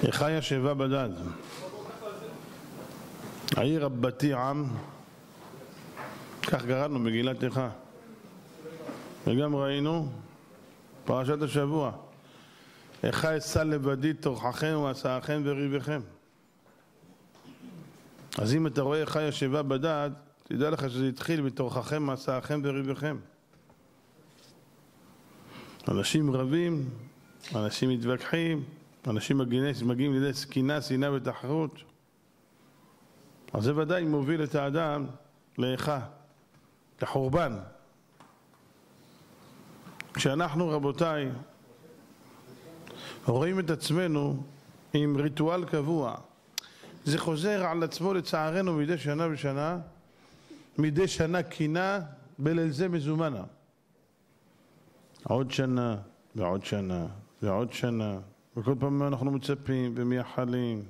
איכה ישבה בדד, העיר רבתי עם, כך קראנו מגילת איכה, וגם ראינו פרשת השבוע, איכה אשא לבדי תוככם ועשאכם וריבכם. אז אם אתה רואה איכה ישבה בדד, תדע לך שזה התחיל בתוככם ועשאכם וריבכם. אנשים רבים, אנשים מתווכחים, אנשים מגיעים לידי סכינה, שנאה ותחרות. אז זה ודאי מוביל את האדם לאיכה, לחורבן. כשאנחנו, רבותיי, רואים את עצמנו עם ריטואל קבוע, זה חוזר על עצמו לצערנו מדי שנה ושנה, מדי שנה קינה, בליל זה מזומנה. עוד שנה ועוד שנה ועוד שנה, וכל פעם אנחנו מצפים ומייחלים.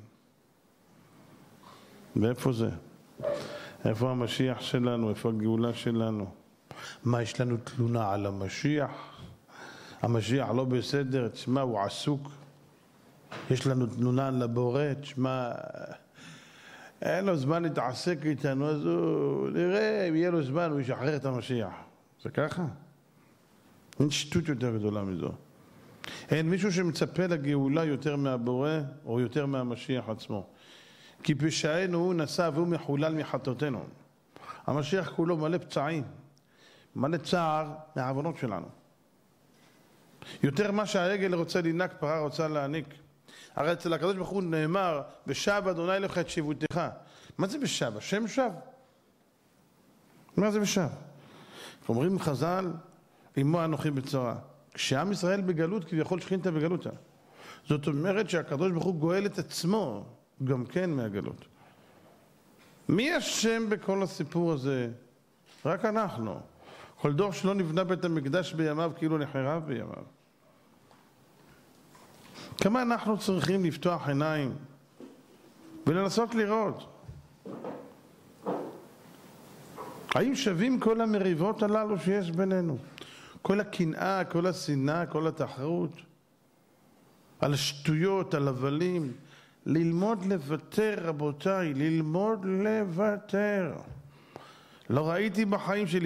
ואיפה זה? איפה המשיח שלנו? איפה הגאולה שלנו? מה, יש לנו תלונה על המשיח? המשיח לא בסדר, תשמע, הוא עסוק. יש לנו תלונה על הבורא, תשמע, אין לו זמן להתעסק איתנו, אז הוא נראה, אם יהיה לו זמן, הוא ישחרר את המשיח. זה ככה? אין שטות יותר גדולה מזו. אין מישהו שמצפה לגאולה יותר מהבורא או יותר מהמשיח עצמו. כי פשענו הוא נשא והוא מחולל מחטאותינו. המשיח כולו מלא פצעים, מלא צער מהעוונות שלנו. יותר מה שהעגל רוצה לינק, פרה רוצה להעניק. הרי אצל הקדוש ברוך הוא נאמר, ושב אדוני לך את שבותך. מה זה בשב? השם שב. מה זה בשב? אומרים חז"ל, עמו אנוכי בצרה. כשעם ישראל בגלות, כביכול שכינתה בגלותה. זאת אומרת שהקדוש ברוך הוא גואל את עצמו גם כן מהגלות. מי אשם בכל הסיפור הזה? רק אנחנו. כל דור שלא נבנה בית המקדש בימיו כאילו נחרב בימיו. כמה אנחנו צריכים לפתוח עיניים ולנסות לראות. האם שווים כל המריבות הללו שיש בינינו? כל הקנאה, כל השנאה, כל התחרות, על השטויות, על הבלים. ללמוד לוותר, רבותיי, ללמוד לוותר. לא ראיתי בחיים שלי,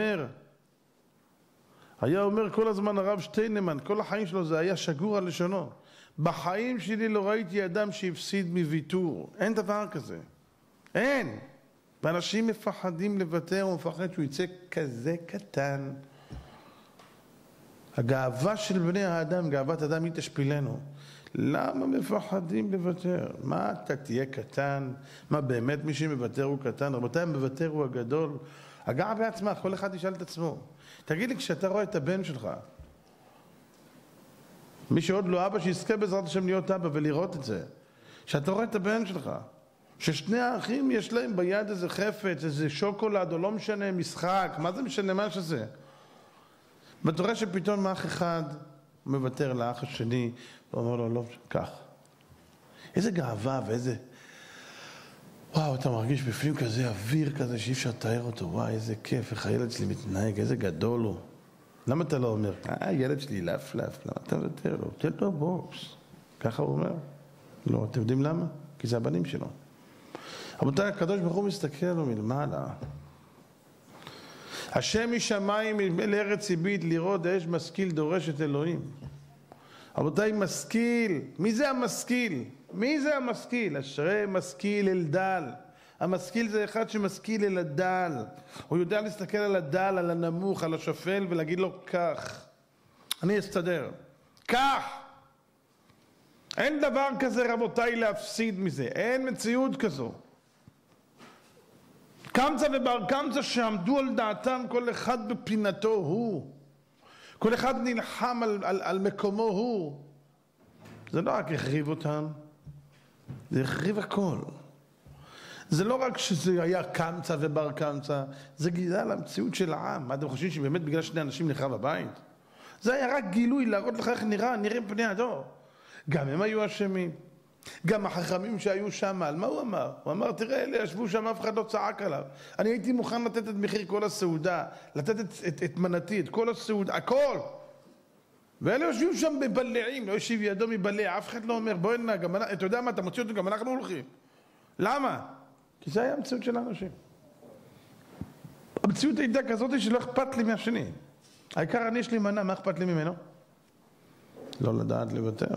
היה אומר כל הזמן הרב שטיינמן, כל החיים שלו זה היה שגור על לשונו. בחיים שלי לא ראיתי אדם שהפסיד מוויתור. אין דבר כזה. אין. ואנשים מפחדים לוותר, הוא מפחד שהוא יצא כזה קטן. הגאווה של בני האדם, גאוות אדם היא תשפילנו. למה מפחדים לוותר? מה, אתה תהיה קטן? מה, באמת מי שמוותר הוא קטן? רבותיי, מוותר הוא הגדול. הגעה בעצמה, כל אחד ישאל את עצמו. תגיד לי, כשאתה רואה את הבן שלך, מי שעוד לא אבא, שיזכה בעזרת השם להיות אבא ולראות את זה. כשאתה רואה את הבן שלך, ששני האחים יש להם ביד איזה חפץ, איזה שוקולד, או לא משנה, משחק, מה זה משנה מה שזה? ואתה רואה שפתאום אח אחד מוותר לאח השני, ואומר לו, לא, כך. איזה גאווה ואיזה... וואו, אתה מרגיש בפנים כזה אוויר כזה שאי אפשר לתאר אותו, וואי, איזה כיף, איך הילד שלי מתנהג, איזה גדול הוא. למה אתה לא אומר, ילד שלי לפלף, למה אתה מוותר לו? תן לו בוקס. ככה הוא אומר. לא, אתם יודעים למה? כי זה הבנים שלו. רבותיי, הקדוש ברוך הוא מסתכל לו מלמעלה. השם משמיים לארץ הביט לראות אש משכיל דורש את אלוהים. רבותיי, משכיל. מי זה המשכיל? מי זה המשכיל? אשרי משכיל אל דל. המשכיל זה אחד שמשכיל אל הדל. הוא יודע להסתכל על הדל, על הנמוך, על השפל ולהגיד לו כך. אני אסתדר. כך. אין דבר כזה, רבותיי, להפסיד מזה. אין מציאות כזו. קמצא ובר קמצא שעמדו על דעתם כל אחד בפינתו הוא. כל אחד נלחם על מקומו הוא. זה לא רק החריב אותם, זה החריב הכל. זה לא רק שזה היה קמצא ובר קמצא, זה גילה למציאות של העם. מה אתם חושבים שבאמת בגלל שני אנשים נחרב הבית? זה היה רק גילוי להראות לך איך נראים פני הדור. גם הם היו אשמים. גם החכמים שהיו שם, על מה הוא אמר? הוא אמר, תראה, אלה ישבו שם, אף אחד לא צעק עליו. אני הייתי מוכן לתת את מחיר כל הסעודה, לתת את מנתי, את כל הסעודה, הכל. ואלה יושבים שם בבלעים, לא יושב ידו מבלע, אף אחד לא אומר, בוא הנה, אתה יודע מה, אתה מוציא אותו, גם אנחנו הולכים. למה? כי זה היה המציאות של האנשים. המציאות הייתה כזאת שלא אכפת לי מהשני. העיקר אני יש לי מנה, מה אכפת לי ממנו? לא לדעת לוותר,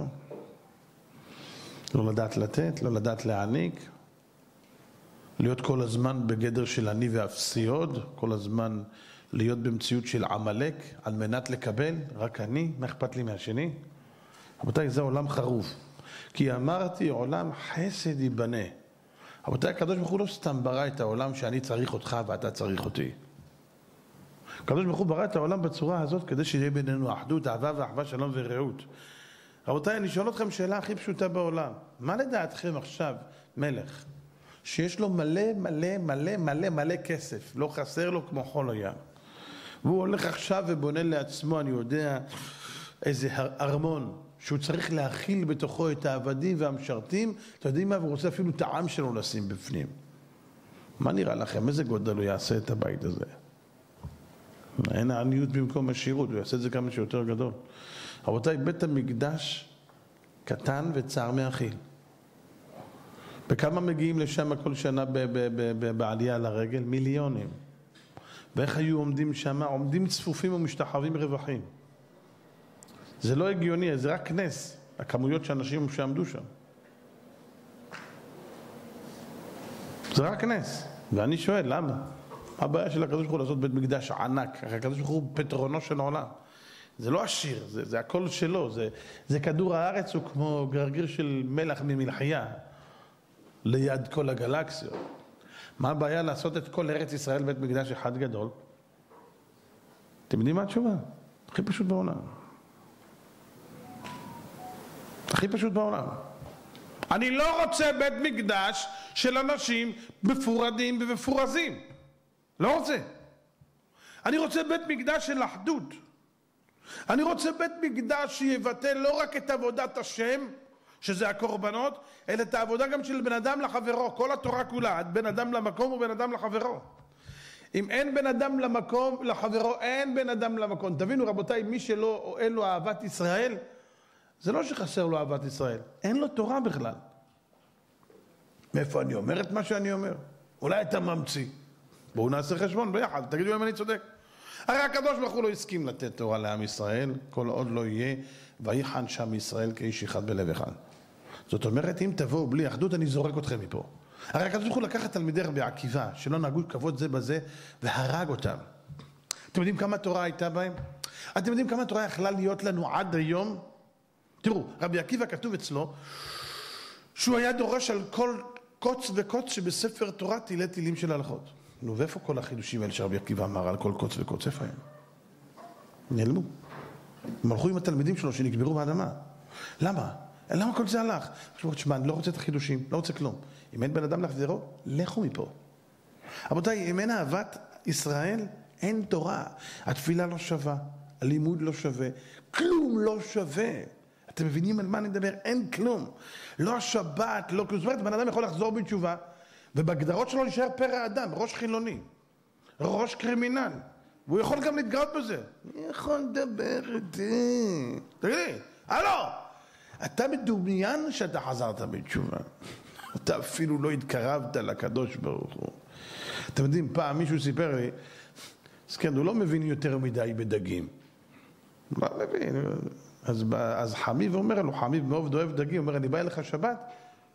לא לדעת לתת, לא לדעת להעניק, להיות כל הזמן בגדר של אני ואפסי עוד, כל הזמן להיות במציאות של עמלק על מנת לקבל, רק אני, מה אכפת לי מהשני? רבותיי, זה עולם חרוב, כי אמרתי עולם חסד ייבנה. רבותיי, הקדוש ברוך הוא לא סתם ברא את העולם שאני צריך אותך ואתה צריך אותי. הקדוש ברוך הוא ברא את העולם בצורה הזאת כדי שיהיה בינינו אחדות, אהבה ואחווה, שלום ורעות. רבותיי, אני שואל אתכם שאלה הכי פשוטה בעולם. מה לדעתכם עכשיו מלך שיש לו מלא מלא מלא מלא מלא כסף, לא חסר לו כמו חול הים, והוא הולך עכשיו ובונה לעצמו, אני יודע, איזה ארמון שהוא צריך להכיל בתוכו את העבדים והמשרתים, אתם יודעים מה? והוא רוצה אפילו את העם שלו לשים בפנים. מה נראה לכם? איזה גודל הוא יעשה את הבית הזה? אין העניות במקום השירות, הוא יעשה את זה כמה שיותר גדול. רבותיי, בית המקדש קטן וצער מאכיל. וכמה מגיעים לשם כל שנה בעלייה לרגל? מיליונים. ואיך היו עומדים שם? עומדים צפופים ומשתחווים רווחים. זה לא הגיוני, זה רק נס, הכמויות שאנשים שעמדו שם. זה רק נס. ואני שואל, למה? הבעיה של הקדוש ברוך הוא לעשות בית מקדש ענק, הקדוש ברוך הוא פתרונו של העולם. זה לא עשיר, זה הכל שלו, זה כדור הארץ, הוא כמו גרגיר של מלח ממלחייה, ליד כל הגלקסיות. מה הבעיה לעשות את כל ארץ ישראל בית מקדש אחד גדול? אתם יודעים מה התשובה? הכי פשוט בעולם. הכי פשוט בעולם. אני לא רוצה בית מקדש של אנשים מפורדים ומפורזים. לא רוצה. אני רוצה בית מקדש של אחדות. אני רוצה בית מקדש שיבטא לא רק את עבודת השם, שזה הקורבנות, אלא את העבודה גם של בן אדם לחברו. כל התורה כולה, בן אדם למקום ובן אדם לחברו. אם אין בן אדם למקום, לחברו, אין בן אדם למקום. תבינו רבותיי, מי שלא אין לו אהבת ישראל, זה לא שחסר לו אהבת ישראל, אין לו תורה בכלל. מאיפה אני אומר את מה שאני אומר? אולי אתה ממציא. בואו נעשה חשבון ביחד, תגידו אם אני צודק. הרי הקדוש ברוך הוא לא הסכים לתת תורה לעם ישראל, כל עוד לא יהיה ויחן שם ישראל כאיש אחד בלב אחד. זאת אומרת, אם תבואו בלי אחדות, אני זורק אתכם מפה. הרי הקדוש ברוך הוא לקח את תלמידי רבי עקיבא, שלא נהגו כבוד זה בזה, והרג אותם. אתם יודעים כמה תורה הייתה בהם? אתם יודעים כמה תורה יכלה להיות לנו עד היום? תראו, רבי עקיבא כתוב אצלו, שהוא היה דורש על כל קוץ וקוץ שבספר תורה תילי תילים של הלכות. נו, ואיפה כל החידושים האלה שרבי עקיבא אמר על כל קוץ וקוץ? איפה הם? נעלמו. הם הלכו עם התלמידים שלו שנקברו באדמה. למה? למה כל זה הלך? תשמע, אני לא רוצה את החידושים, לא רוצה כלום. אם אין בן אדם לחזרו, לכו מפה. רבותיי, אם אין אהבת ישראל, אין תורה. התפילה לא שווה, הלימוד לא שווה, כלום לא שווה. אתם מבינים על מה אני מדבר? אין כלום. לא השבת, לא כלום. זאת אומרת, בן אדם יכול לחזור בתשובה, ובגדרות שלו להישאר פרא אדם, ראש חילוני, ראש קרימינל. והוא יכול גם להתגאות בזה. אני יכול לדבר איתי. תגידי, הלו! אתה מדומיין שאתה חזרת בתשובה. אתה אפילו לא התקרבת לקדוש ברוך הוא. אתם יודעים, פעם מישהו סיפר לי, אז כן, הוא לא מבין יותר מדי בדגים. לא מבין. אז חמיב אומר לו, חמיב מאוד אוהב דגים, אומר, אני בא אליך שבת,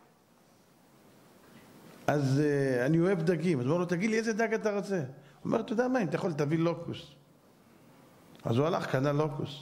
אז אני אוהב דגים. אז הוא אומר לו, תגיד לי, איזה דג אתה רוצה? הוא אומר, אתה יודע מה, אם אתה יכול תביא לוקוס. אז הוא הלך, קנה לוקוס.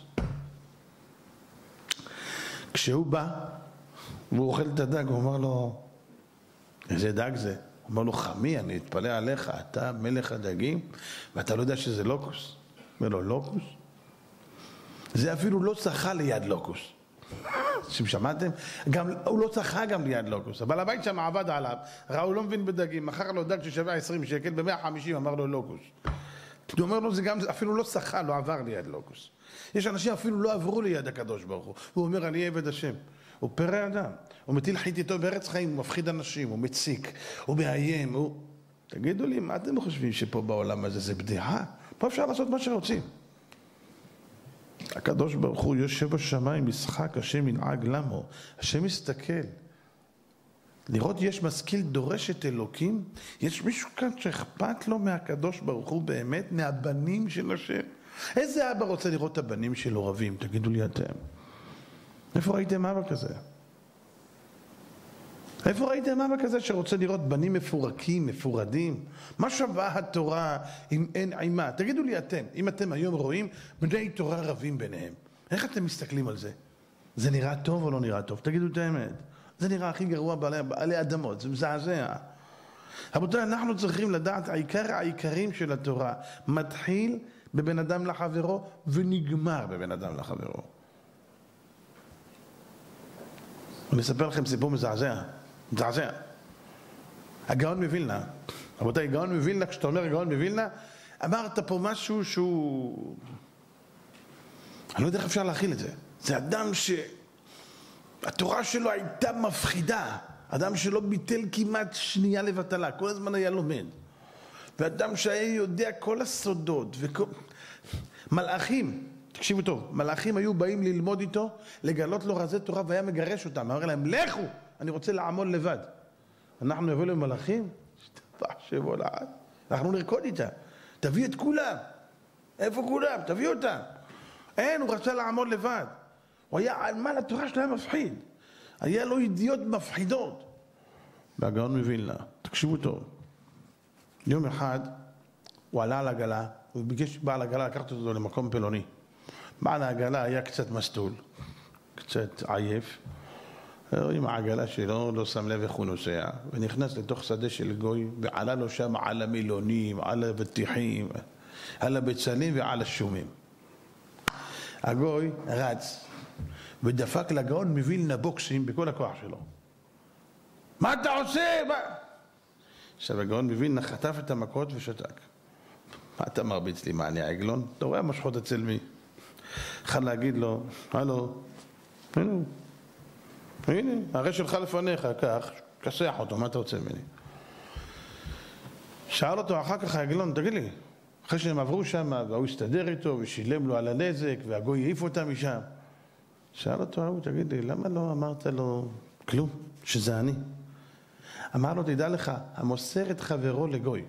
כשהוא בא, והוא אוכל את הדג, הוא אומר לו, איזה דג זה? הוא אומר לו, חמי, אני אתפלא עליך, אתה מלך הדגים, ואתה לא יודע שזה לוקוס. אומר לו, לוקוס? זה אפילו לא צחה ליד לוקוס. שמעתם? הוא לא צחה גם ליד לוקוס, אבל הבית שם עבד עליו, ראו לא מבין בדגים, מכר לו דג ששווה 20 שקל, ב-150 אמר לו לוקוס. הוא אומר לו, זה גם אפילו לא צחה, לא עבר ליד לוקוס. יש אנשים אפילו לא עברו ליד הקדוש ברוך הוא. הוא אומר, אני עבד השם. הוא פרא אדם. הוא מטיל חית איתו בארץ חיים, הוא מפחיד אנשים, הוא מציק, הוא מאיים. תגידו לי, מה אתם חושבים שפה בעולם הזה זה בדיחה? פה אפשר לעשות מה שרוצים. הקדוש ברוך הוא יושב בשמיים, משחק, השם ינהג למו. השם מסתכל. לראות יש משכיל דורש את אלוקים, יש מישהו כאן שאכפת לו מהקדוש ברוך הוא באמת, מהבנים של השם. איזה אבא רוצה לראות את הבנים שלו רבים? תגידו לי אתם. איפה ראיתם אבא כזה? איפה ראיתם אבא כזה שרוצה לראות בנים מפורקים, מפורדים? מה שווה התורה אם אין עימה? תגידו לי אתם, אם אתם היום רואים בני תורה רבים ביניהם, איך אתם מסתכלים על זה? זה נראה טוב או לא נראה טוב? תגידו את האמת. זה נראה הכי גרוע בעלי אדמות, זה מזעזע. רבותיי, אנחנו צריכים לדעת, העיקרים של התורה מתחיל בבן אדם לחברו ונגמר בבן אדם לחברו. אני אספר לכם סיפור מזעזע. הגאון מווילנה. רבותיי, גאון מווילנה, כשאתה אומר גאון מווילנה, אמרת פה משהו שהוא... אני לא יודע איך אפשר להכיל את זה. זה אדם שהתורה שלו הייתה מפחידה. אדם שלא ביטל כמעט שנייה לבטלה, כל הזמן היה לומד. ואדם שהיה יודע כל הסודות מלאכים, תקשיבו טוב, מלאכים היו באים ללמוד איתו, לגלות לו רזי תורה והיה מגרש אותם, אמר להם, לכו, אני רוצה לעמוד לבד. אנחנו נבוא למלאכים, שתפחשבו לעד, אנחנו נרקוד איתה, תביא את כולם. איפה כולם? תביא אותם. אין, הוא רצה לעמוד לבד. הוא היה על מה לתורה שלהם מפחיד. היה לו ידיעות מפחידות. והגאון מווילנה, תקשיבו טוב. יום אחד הוא עלה על עגלה, הוא ביקש בעל עגלה לקחת אותו למקום פלוני. בעל העגלה היה קצת מסטול, קצת עייף. עם העגלה שלו, לא שם לב איך הוא נוסע, ונכנס לתוך שדה של גוי, ועלה לו שם על המילונים, על הבטיחים, על הבצלים ועל השומים. הגוי רץ, ודפק לגאון מווילנה בוקסים בכל הכוח שלו. מה אתה עושה? עכשיו הגאון מווילנה חטף את המכות ושתק. מה אתה מרביץ לי? מה, אני העגלון? אתה רואה משחות אצל מי? אחד להגיד לו, הלו, הנה, הרי שלך לפניך, כך, כסח אותו, מה אתה רוצה ממני? שאל אותו אחר כך העגלון, תגיד לי, אחרי שהם עברו שם, והוא הסתדר איתו, ושילם לו על הנזק, והגוי העיף אותם משם. שאל אותו, תגיד לי, למה לא אמרת לו כלום, שזה אני? אמר לו, תדע לך, המוסר את חברו לגוי.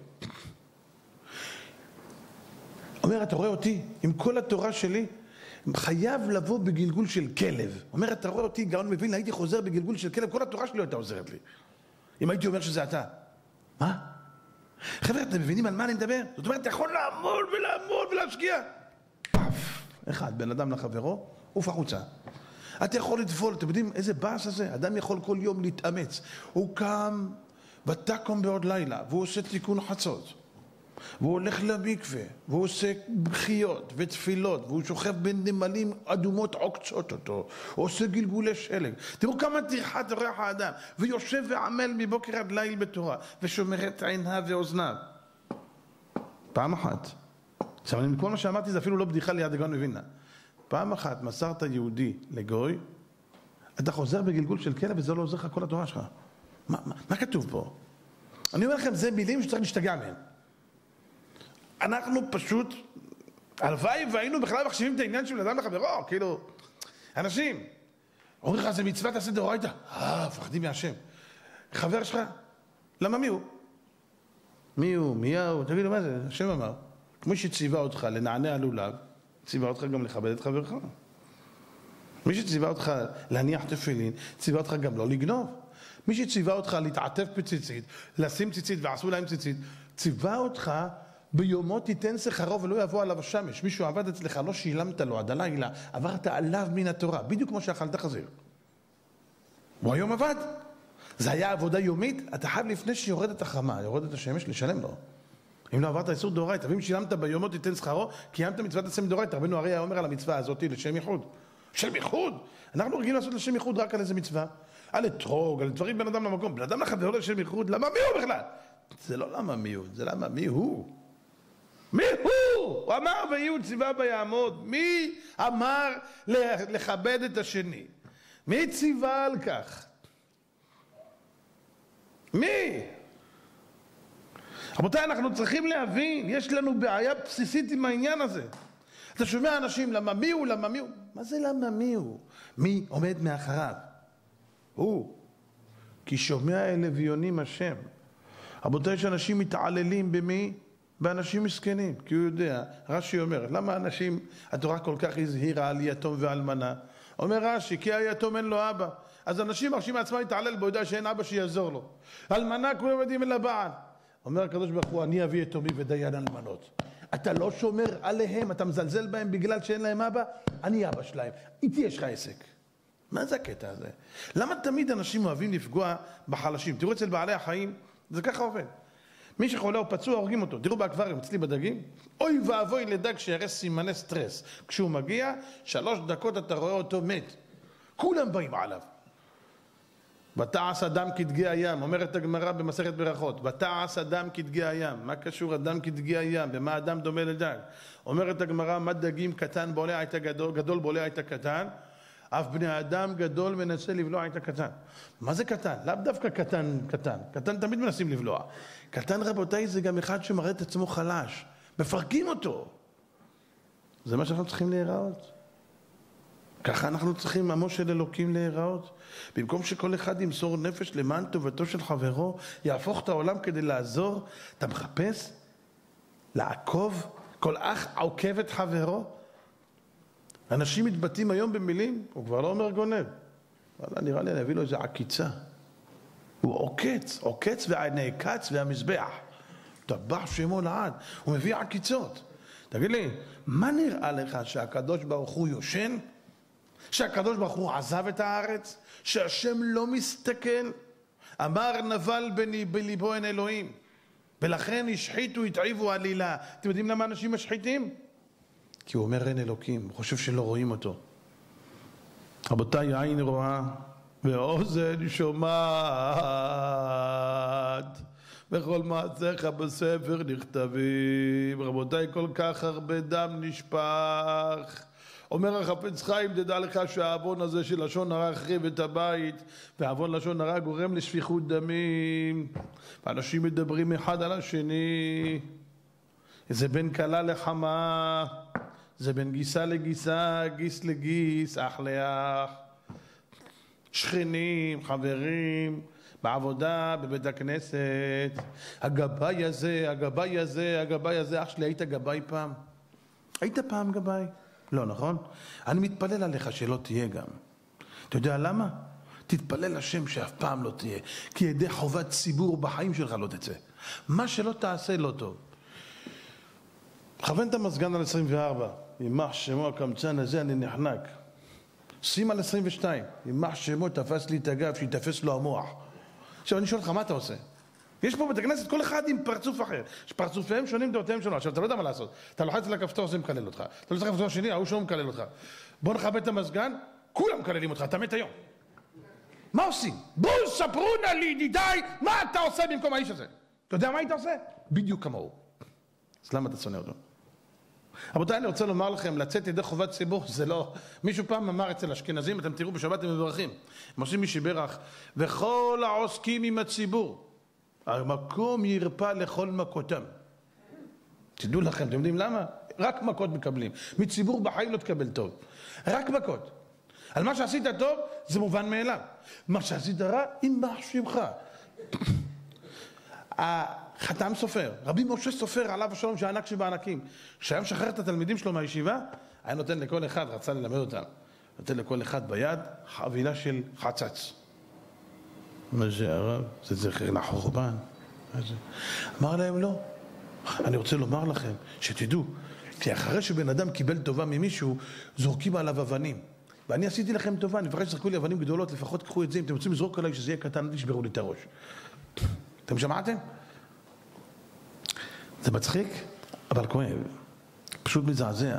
אומר, אתה רואה אותי, עם כל התורה שלי, חייב לבוא בגלגול של כלב. אומר, אתה רואה אותי, גאון מווילנה, הייתי חוזר בגלגול של כלב, כל התורה שלי הייתה עוזרת לי. אם הייתי אומר שזה אתה. מה? חבר'ה, אתם מבינים על מה אני מדבר? זאת אומרת, אתה יכול לעמוד ולעמוד ולהשקיע. פאף. אחד, בן אדם לחברו, עוף החוצה. אתה יכול לטבול, אתם יודעים איזה באס הזה? אדם יכול כל יום להתאמץ. הוא קם ותקום בעוד לילה, והוא עושה תיקון חצות. והוא הולך למקווה, והוא עושה בחיות ותפילות, והוא שוכב בין נמלים אדומות עוקצות אותו, הוא עושה גלגולי שלג. תראו כמה טרחת ריח האדם, ויושב ועמל מבוקר עד ליל בתורה, ושומר את עיניו ואוזניו. פעם אחת. עכשיו, כל מה שאמרתי זה אפילו לא בדיחה ליד הגאון מווילנה. פעם אחת מסרת יהודי לגוי, אתה חוזר בגלגול של כלב וזה לא עוזר לך כל התורה שלך. מה כתוב פה? אני אומר לכם, זה מילים שצריך להשתגע מהם. אנחנו פשוט, הלוואי והיינו בכלל מחשיבים את העניין של אדם לחברו, כאילו, אנשים, אומרים לך, זה מצוות תעשה דאורייתא, פחדים מהשם. חבר שלך, למה מי הוא? מי הוא? מי הוא? תגידו, מה זה? השם אמר, כמו שציווה אותך לנענע לולב, ציווה אותך גם לכבד את חברך. מי שציווה אותך להניח תפילין, ציווה אותך גם לא לגנוב. מי שציווה אותך להתעטף בציצית, לשים ציצית ועשו להם ציצית, ציווה אותך ביומו תיתן שכרו ולא יבוא עליו השמש. מישהו עבד אצלך, לא שילמת לו עד הלילה, עברת עליו מן התורה, בדיוק כמו שאכלת חזיר. הוא היום עבד. זה היה עבודה יומית, אתה חייב לפני שיורדת החמה, יורדת השמש, לשלם לו. אם לא עברת איסור דאורייתא, ואם שילמת ביומו תיתן שכרו, קיימת מצוות עשה מדאורייתא. רבנו הרי היה אומר על המצווה הזאת לשם ייחוד. שם ייחוד? אנחנו רגילים לעשות לשם ייחוד רק על איזה מצווה. על אתרוג, על דברים בין אדם למקום. בן אדם לחברו לשם ייחוד, למה מי הוא בכלל? זה לא למה מי הוא, זה למה מי הוא. מי הוא? הוא אמר ויהיו ציווה ביעמוד. מי אמר לכבד את השני? מי ציווה על כך? מי? רבותיי, אנחנו צריכים להבין, יש לנו בעיה בסיסית עם העניין הזה. אתה שומע אנשים, למה מי הוא, למה מי הוא? מה זה למה מי הוא? מי עומד מאחריו? הוא. כי שומע אל אביונים השם. רבותיי, יש אנשים מתעללים במי? באנשים מסכנים. כי הוא יודע, רש"י אומר, למה אנשים, התורה כל כך הזהירה על יתום ואלמנה? אומר רש"י, כי היתום אין לו אבא. אז אנשים מרשים מעצמם להתעלל בו, יודע שאין אבא שיעזור לו. אלמנה כולם יודעים אל הבעל. אומר הקדוש ברוך הוא, אני אביא יתומי ודיין אלמנות. אתה לא שומר עליהם, אתה מזלזל בהם בגלל שאין להם אבא? אני אבא שלהם. איתי יש לך עסק. מה זה הקטע הזה? למה תמיד אנשים אוהבים לפגוע בחלשים? תראו אצל בעלי החיים, זה ככה עובד. מי שחולה או פצוע, הורגים אותו. תראו באקווריום, אצלי בדגים. אוי ואבוי לדג שיראה סימני סטרס. כשהוא מגיע, 3 דקות אתה רואה אותו מת. כולם באים עליו. ותעש אדם כדגי הים, אומרת הגמרא במסכת ברכות, ותעש אדם כדגי הים. מה קשור אדם כדגי הים? במה אדם דומה לדג? אומרת הגמרא, מה דגים קטן בולע את הגדול, גדול בולע את הקטן, אף בני אדם גדול מנסה לבלוע את הקטן. מה זה קטן? לאו דווקא קטן. קטן תמיד מנסים לבלוע. קטן רבותיי זה גם אחד שמראה את עצמו חלש. מפרקים אותו. זה מה שאנחנו צריכים להיראות. ככה אנחנו צריכים עמו של אלוקים להיראות. במקום שכל אחד ימסור נפש למען טובתו של חברו, יהפוך את העולם כדי לעזור, אתה מחפש לעקוב, כל אח עוקב את חברו. אנשים מתבטאים היום במילים, הוא כבר לא אומר גונב. אבל נראה לי אני אביא לו איזה עקיצה. הוא עוקץ והנעקץ והמזבח. טבח שמו לעד, הוא מביא עקיצות. תגיד לי, מה נראה לך שהקדוש ברוך הוא יושן? שהקדוש ברוך הוא עזב את הארץ? שהשם לא מסתכן? אמר נבל בליבו אין אלוהים, ולכן השחיתו התעיבו עלילה. אתם יודעים למה אנשים משחיתים? כי הוא אומר אין אלוקים, הוא חושב שלא רואים אותו. רבותיי, עין רואה ואוזן שומעת, וכל מעשיך בספר נכתבים. רבותיי, כל כך הרבה דם נשפך. אומר החפץ חיים, תדע לך שהעוון הזה של לשון הרע החריב את הבית, והעוון לשון הרע גורם לשפיכות דמים, ואנשים מדברים אחד על השני. זה בין קלה לחמה, זה בין גיסה לגיסה, גיס לגיס, אח לאח, שכנים, חברים, בעבודה, בבית הכנסת. הגבאי הזה, אח שלי, היית גבאי פעם? היית פעם גבאי? לא, נכון? אני מתפלל עליך שלא תהיה גם. אתה יודע למה? תתפלל לשם שאף פעם לא תהיה, כי ידי חובת ציבור בחיים שלך לא תצא. מה שלא תעשה לא טוב. כוון את המסגן על 24, יימח שמו הקמצן הזה אני נחנק. שים על 22, יימח שמו תפס לי את הגב, שיתפס לו המוח. עכשיו אני שואל אותך, מה אתה עושה? יש פה בית הכנסת כל אחד עם פרצוף אחר, שפרצופיהם שונים דעותיהם שונות. עכשיו אתה לא יודע מה לעשות, אתה לוחץ על הכפתור זה מקלל אותך, אתה לוחץ על הכפתור השני, ההוא שהוא מקלל אותך. בוא נכבד את המסגן, כולם מקללים אותך, אתה מת היום. מה עושים? בואו ספרו נא לי ידידיי, מה אתה עושה במקום האיש הזה? אתה יודע מה היית עושה? בדיוק כמוהו. אז למה אתה שונא אותו? רבותיי, אני רוצה לומר לכם, לצאת ידי חובת ציבור זה לא... מישהו פעם אמר אצל אשכנזים, אתם תראו בשבת הם מברכים, הם עושים מי שברך, וכל העוסקים עם הציבור המקום ירפא לכל מכותם. תדעו לכם, אתם יודעים למה? רק מכות מקבלים. מציבור בחיים לא תקבל טוב. רק מכות. על מה שעשית טוב, זה מובן מאליו. מה שעשית רע, יימח שמך. החתם סופר, רבי משה סופר, עליו השלום שהענק שבענקים, שהיה משחרר את התלמידים שלו מהישיבה, היה נותן לכל אחד, רצה ללמד אותם, נותן לכל אחד ביד חבילה של חצץ. מה זה הרב? זה זכר לחורבן. אמר להם לא. אני רוצה לומר לכם שתדעו, כי אחרי שבן אדם קיבל טובה ממישהו, זורקים עליו אבנים. ואני עשיתי לכם טובה, אני מפחד שזרקו לי אבנים גדולות, לפחות קחו את זה, אם אתם רוצים לזרוק עליי שזה יהיה קטן, תשברו לי את הראש. אתם שמעתם? זה מצחיק, אבל כואב. פשוט מזעזע.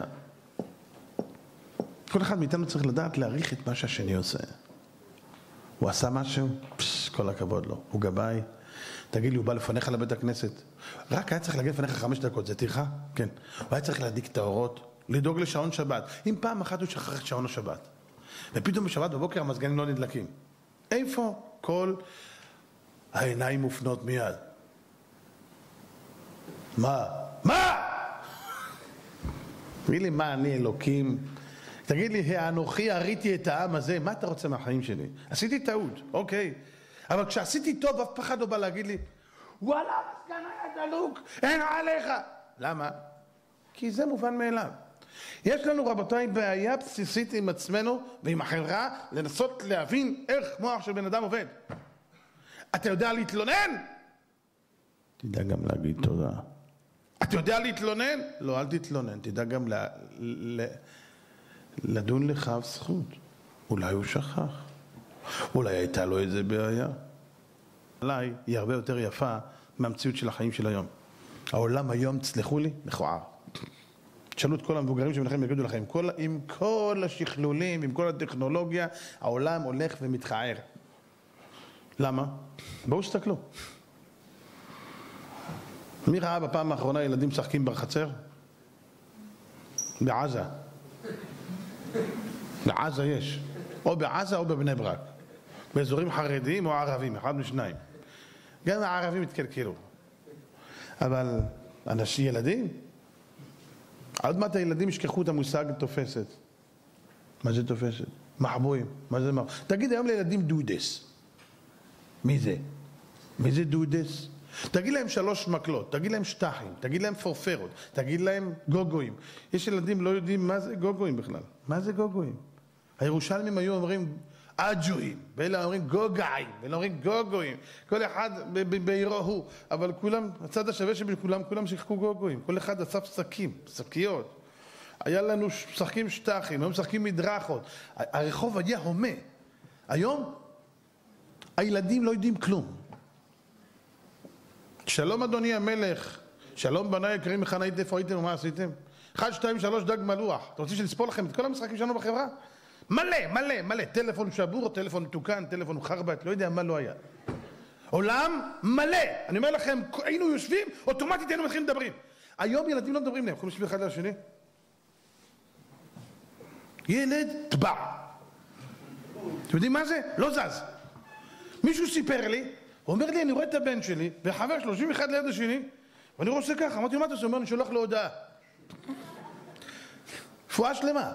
כל אחד מאיתנו צריך לדעת להעריך את מה שהשני עושה. הוא עשה משהו? כל הכבוד לו. הוא גבאי. תגיד לי, הוא בא לפניך לבית הכנסת. רק היה צריך להגיע לפניך 5 דקות, זה תירחה? כן. הוא היה צריך להדליק את האורות, לדאוג לשעון שבת. אם פעם אחת הוא שכח את שעון השבת, ופתאום בשבת בבוקר המזגנים לא נדלקים. איפה כל העיניים מופנות מיד? מה? מה? תגיד לי, מה אני אלוקים? תגיד לי, אנוכי הריתי את העם הזה, מה אתה רוצה מהחיים שלי? עשיתי טעות, אוקיי. אבל כשעשיתי טוב, אף אחד לא בא להגיד לי, וואלה, מסגן היה דלוק, אין עליך. למה? כי זה מובן מאליו. יש לנו, רבותיי, בעיה בסיסית עם עצמנו ועם החברה, לנסות להבין איך מוח של בן אדם עובד. אתה יודע להתלונן? תדע גם להגיד תודה. אתה יודע להתלונן? לא, אל תתלונן. תדע גם לדון לך זכות. אולי הוא שכח. אולי הייתה לו איזה בעיה. אולי היא הרבה יותר יפה מהמציאות של החיים של היום. העולם היום, תסלחו לי, מכוער. תשאלו את כל המבוגרים שמנחים יגידו לכם, עם כל השכלולים, עם כל הטכנולוגיה, העולם הולך ומתחער. למה? בואו שתקלו. מי ראה בפעם האחרונה ילדים משחקים בחצר? בעזה. בעזה יש. או בעזה או בבני ברק. באזורים חרדיים או ערבים, אחד משניים. גם הערבים התקלקלו. אבל אנשים, ילדים? עוד מעט הילדים ישכחו את המושג תופסת. מה זה תופסת? מחבואים. מה זה מחבואים? תגיד היום לילדים דודס. מי זה? מי זה דודס? תגיד להם 3 מקלות, תגיד להם שטחים, תגיד להם פורפרות, תגיד להם גוגויים. יש ילדים לא יודעים מה זה גוגויים בכלל. מה זה גוגויים? הירושלמים היו אומרים אג'ויים, ואלה אומרים גוגאים, ואלה אומרים גוגויים. כל אחד בעירו הוא, אבל כולם, הצד השווה שבכולם, כולם שיחקו גוגויים. כל אחד אסף שקים, שקיות. היה לנו משחקים שטחים, היום משחקים מדרכות. הרחוב היה הומה. היום הילדים לא יודעים כלום. שלום אדוני המלך, שלום בני יקרים, מכאן הייתם, איפה הייתם ומה עשיתם? 1, 2, 3 דג מלוח. אתם רוצים שנספור לכם את כל המשחקים שלנו בחברה? מלא, מלא, מלא. טלפון שבור, טלפון מתוקן, טלפון חרבט, לא יודע מה לא היה. עולם מלא. אני אומר לכם, היינו יושבים, אוטומטית היינו מתחילים לדברים. היום ילדים לא מדברים להם, יכולים לשבת אחד לשני. ילד טבע. אתם יודעים מה זה? לא זז. מישהו סיפר לי, הוא אומר לי, אני רואה את הבן שלי, וחבר 31 ליד השני, ואני רואה ככה, אמרתי, מה אתה עושה? הוא אומר, אני שולח לו הודעה. פועה שלמה.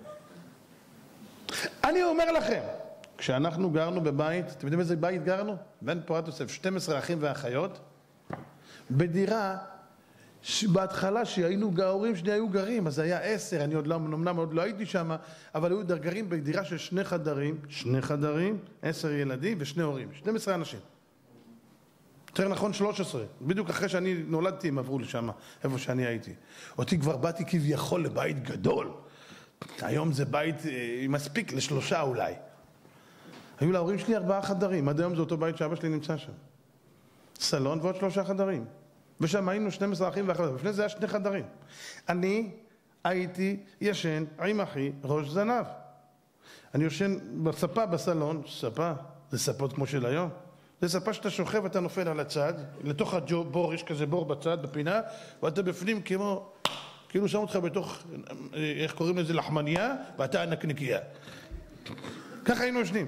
אני אומר לכם, כשאנחנו גרנו בבית, אתם יודעים איזה בית גרנו? בן פורת יוסף, 12 אחים ואחיות, בדירה, בהתחלה שההורים שלי היו גרים, אז היה 10, אני אמנם עוד לא הייתי שם, אבל היו גרים בדירה של 2 חדרים, 10 ילדים ו2 הורים, 12 אנשים. יותר נכון 13, בדיוק אחרי שאני נולדתי הם עברו לשם, איפה שאני הייתי. אותי כבר באתי כביכול לבית גדול. היום זה בית מספיק ל3 אולי. היו להורים שלי 4 חדרים, עד היום זה אותו בית שאבא שלי נמצא שם. סלון ועוד 3 חדרים. ושם היינו 12 אחים ואחיות, לפני זה היה 2 חדרים. אני הייתי ישן עם אחי ראש זנב. אני יושן בספה בסלון, ספה, זה ספות כמו של היום. זה ספה שאתה שוכב ואתה נופל על הצד, לתוך הבור, יש כזה בור בצד, בפינה, ואתה בפנים כאילו שם אותך בתוך, איך קוראים לזה, לחמניה, ואתה הנקניקיה. ככה היינו יושנים.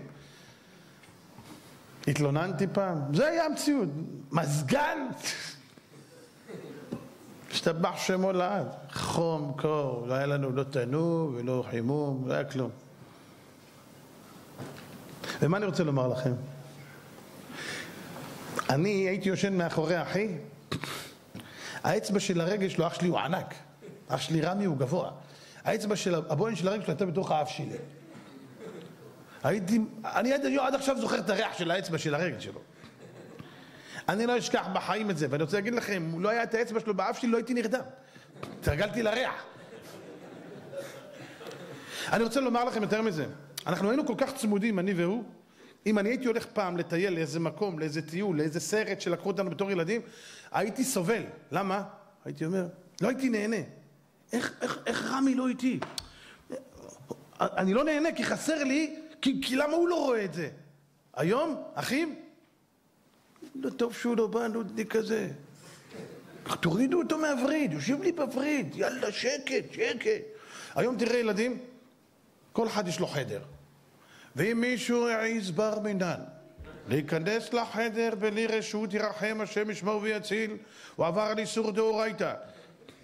התלוננתי פעם, זה היה המציאות. מזגן, השתבח שמו לעד. חום, קור, לא היה לנו לא תנור ולא חימום, לא היה כלום. ומה אני רוצה לומר לכם? אני הייתי יושן מאחורי אחי, האצבע של הרגל שלו, אח שלי הוא ענק, אח שלי רמי הוא גבוה, האצבע של הבוין של הרגל שלו הייתה בתוך האף שלי. אני עד עכשיו זוכר את הריח של האצבע של הרגל שלו. אני לא אשכח בחיים את זה, ואני רוצה להגיד לכם, אם לא היה את האצבע שלו באף שלי, לא הייתי נרדם. תרגלתי לריח. אני רוצה לומר לכם יותר מזה, אנחנו היינו כל כך צמודים, אני והוא, אם אני הייתי הולך פעם לטייל לאיזה מקום, לאיזה טיול, לאיזה סרט שלקחו אותנו בתור ילדים, הייתי סובל. למה? הייתי אומר, לא הייתי נהנה. איך רמי לא איתי? אני לא נהנה כי חסר לי, כי למה הוא לא רואה את זה? היום, אחים, לא טוב שהוא לא בא, נודניק כזה. תורידו אותו מהווריד, יושב לי בווריד, יאללה, שקט, שקט. היום תראה ילדים, כל אחד יש לו חדר. ואם מישהו העיז בר מינן להיכנס לחדר בלי רשות ירחם השם ישמור ויציל, הוא עבר על איסור דאורייתא.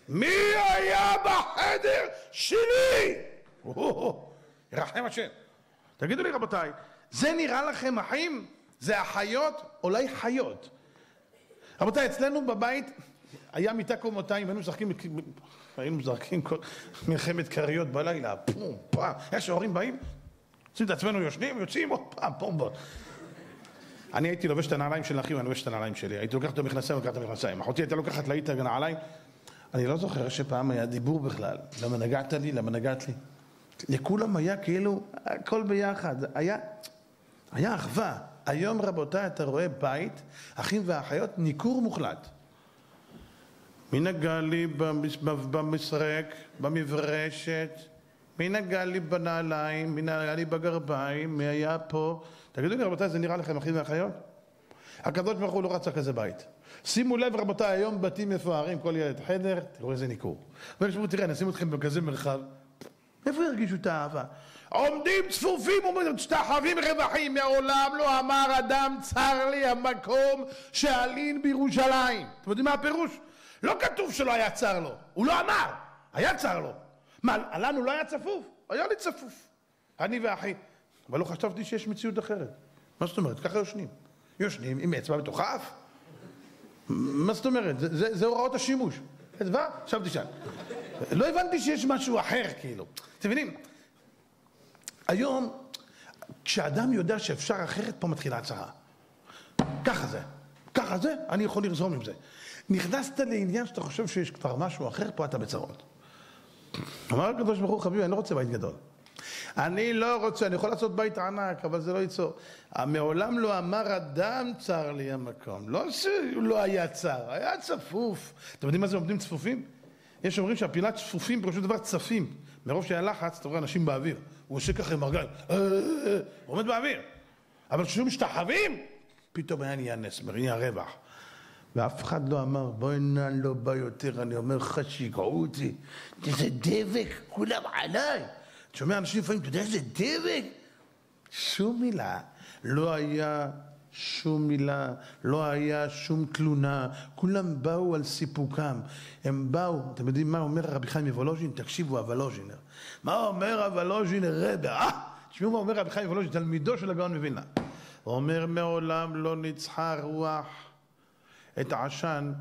מי היה בחדר שלי? ירחם השם. תגידו לי רבותיי, זה נראה לכם אחים? זה החיות? אולי חיות. רבותיי, אצלנו בבית היה מיטה קומותיים, היינו משחקים כל מלחמת קריות בלילה, פום, פעם, איך שההורים באים, עושים את עצמנו יושנים, יוצאים עוד פעם, פום, בוא. אני הייתי לובש את הנעליים של אחי, ואני לובש את הנעליים שלי, הייתי לוקח את המכנסיים, ולוקח את המכנסיים, אחותי הייתה לוקחת לה את הנעליים, אני לא זוכר שפעם היה דיבור בכלל, למה נגעת לי, למה נגעת לי, לכולם היה כאילו, הכל ביחד, היה אחווה. היום רבותיי אתה רואה בית, אחים ואחיות, ניכור מוחלט. מי נגע לי במסרק, במברשת, מי נגע לי בנעליים, מי נגע לי בגרביים, מי היה פה? תגידו לי רבותיי, זה נראה לכם אחים ואחיות? הקדוש ברוך הוא לא רצה כזה בית. שימו לב רבותיי, היום בתים מפוארים, כל ילד חדר, תראו איזה ניכור. ושבו תראה, נשים אתכם בכזה מרחב, איפה ירגישו את האהבה? עומדים צפופים ומשתחווים רווחים, מעולם לא אמר אדם צר לי המקום שעלין בירושלים. אתם יודעים מה הפירוש? לא כתוב שלא היה צר לו, הוא לא אמר, היה צר לו. מה, לנו לא היה צפוף? היה לי צפוף, אני ואחי. אבל לא חשבתי שיש מציאות אחרת. מה זאת אומרת? ככה יושנים עם אצבע בתוך האף. מה זאת אומרת? זה הוראות השימוש. אצבע? עכשיו תשאל. לא הבנתי שיש משהו אחר כאילו. אתם מבינים? היום, כשאדם יודע שאפשר אחרת, פה מתחילה הצהרה. ככה זה, אני יכול לרזום עם זה. נכנסת לעניין שאתה חושב שיש כבר משהו אחר, פה אתה בצרות. אמר הקדוש ברוך הוא, חביבי, אני לא רוצה בית גדול. אני לא רוצה, אני יכול לעשות בית ענק, אבל זה לא ייצור. מעולם לא אמר אדם צר לי המקום. לא שהוא לא היה צר, היה צפוף. אתם יודעים מה זה עומדים צפופים? יש אומרים שהפילת צפופים פשוט דבר צפים. מרוב שהיה לחץ, אתה רואה אנשים באוויר. הוא עושה ככה עם הרגליים, הוא עומד באוויר. אבל כשהוא משתחווים, פתאום היה נהיה נס, נהיה רווח. ואף אחד לא אמר, בואי נע, לא בא יותר, אני אומר לך שיגעו אותי. זה דבק, כולם עליי. אתה שומע אנשים לפעמים, אתה יודע איזה דבק? שום מילה. לא היה שום מילה, לא היה שום תלונה. כולם באו על סיפוקם. הם באו, אתם יודעים מה אומר רבי חיים מוולוז'ין? תקשיבו, הוולוז'ינר. מה אומר הוולוז'ינר רבי? תשמעו מה אומר רבי חיים מוולוז'ין, תלמידו של הגאון מווילנה. הוא אומר, מעולם לא ניצחה רוח את העשן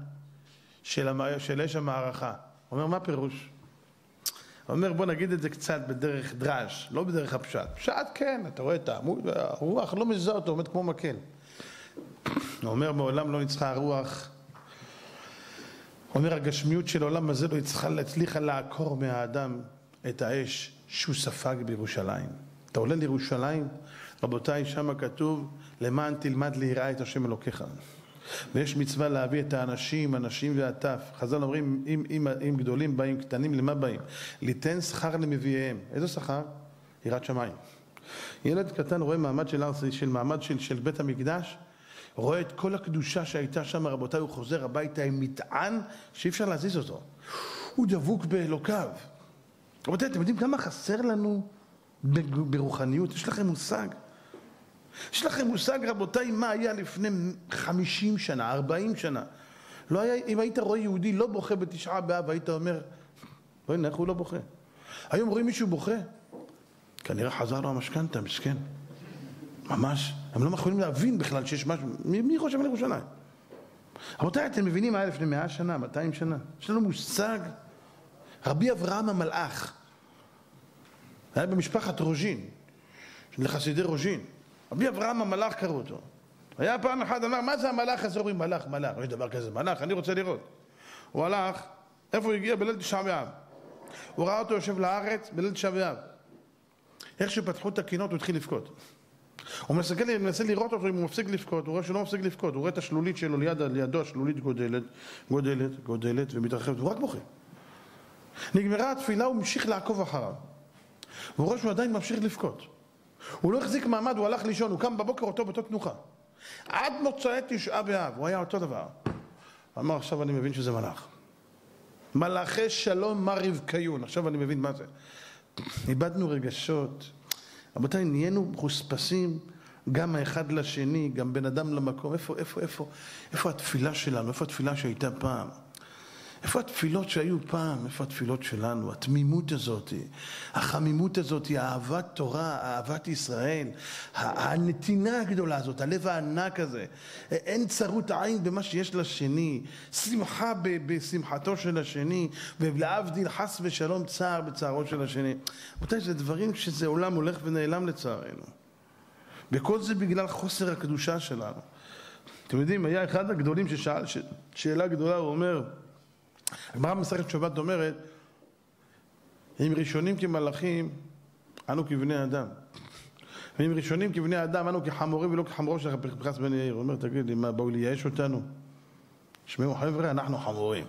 של אש המערכה. הוא אומר, מה פירוש? הוא אומר, בוא נגיד את זה קצת בדרך דרש, לא בדרך הפשט. פשט כן, אתה רואה את העמוד, הרוח לא מזהה אותו, עומד כמו מקל. הוא אומר, מעולם לא ניצחה הרוח. הוא אומר, הגשמיות של העולם הזה לא הצליחה לעקור מהאדם את האש שהוא ספג בירושלים. אתה עולה לירושלים, רבותיי, שם כתוב, למען תלמד ליראה את השם אלוקיך. ויש מצווה להביא את האנשים, הנשים והטף. חז"ל אומרים, אם גדולים באים, קטנים למה באים? ליתן שכר למביאיהם. איזה שכר? יראת שמיים. ילד קטן רואה מעמד של בית המקדש, רואה את כל הקדושה שהייתה שם, רבותיי, הוא חוזר הביתה עם מטען שאי אפשר להזיז אותו. הוא דבוק באלוקיו. רבותיי, אתם יודעים כמה חסר לנו ברוחניות? יש לכם מושג? יש לכם מושג רבותיי מה היה לפני 50 שנה, 40 שנה? לא היה, אם היית רואה יהודי לא בוכה בתשעה באב, היית אומר, בואי נראה, הוא לא בוכה. היום רואים מישהו בוכה, כנראה חזר לו המשכנתה, מסכן. ממש, הם לא יכולים להבין בכלל שיש משהו, מי חושב על ירושלים? רבותיי, אתם מבינים מה היה לפני 100 שנה, 200 שנה? יש לנו מושג, רבי אברהם המלאך, היה במשפחת רוז'ין, לחסידי רוז'ין. רבי אברהם המלאך קראו אותו. היה פעם אחד אמר, מה זה המלאך הזה? אומרים מלאך, יש דבר כזה, מלאך, אני רוצה לראות. הוא הלך, איפה הוא הגיע? בליל תשעה באב. הוא ראה אותו יושב לארץ בליל תשעה באב. איך שפתחו את הקינות הוא התחיל לבכות. הוא מנסה לראות אותו אם הוא מפסיק לבכות, הוא רואה שלא מפסיק לבכות, הוא רואה את השלולית שלו לידו, השלולית גודלת ומתרחבת, הוא רק בוכה. נגמרה התפילה, הוא המשיך לעקוב אחריו. והוא רואה שהוא עדיין ממשיך לבכות. הוא לא החזיק מעמד, הוא הלך לישון, הוא קם בבוקר אותו באותו תנוחה. עד מוצאי תשעה באב, הוא היה אותו דבר. הוא אמר, עכשיו אני מבין שזה מלאך. מלאכי שלום מה רבקיון, עכשיו אני מבין מה זה. איבדנו רגשות. רבותיי, נהיינו חוספסים, גם האחד לשני, גם בן אדם למקום. איפה התפילה שלנו? איפה התפילה שהייתה פעם? איפה התפילות שהיו פעם? איפה התפילות שלנו? התמימות הזאת, החמימות הזאת, אהבת תורה, אהבת ישראל, הנתינה הגדולה הזאת, הלב הענק הזה. אין צרות עין במה שיש לשני, שמחה בשמחתו של השני, ולהבדיל חס ושלום צער בצערו של השני. רבותיי, זה דברים שזה עולם הולך ונעלם לצערנו. וכל זה בגלל חוסר הקדושה שלנו. אתם יודעים, היה אחד הגדולים ששאל שאלה גדולה, הוא אומר, הגמרא במסכת שבת אומרת, אם ראשונים כמלאכים, אנו כבני אדם. ואם ראשונים כבני אדם, אנו כחמורים ולא כחמורו של פנחס בן יאיר. הוא אומר, תגיד לי, מה, באו לייאש אותנו? שמעו חבר'ה, אנחנו חמורים.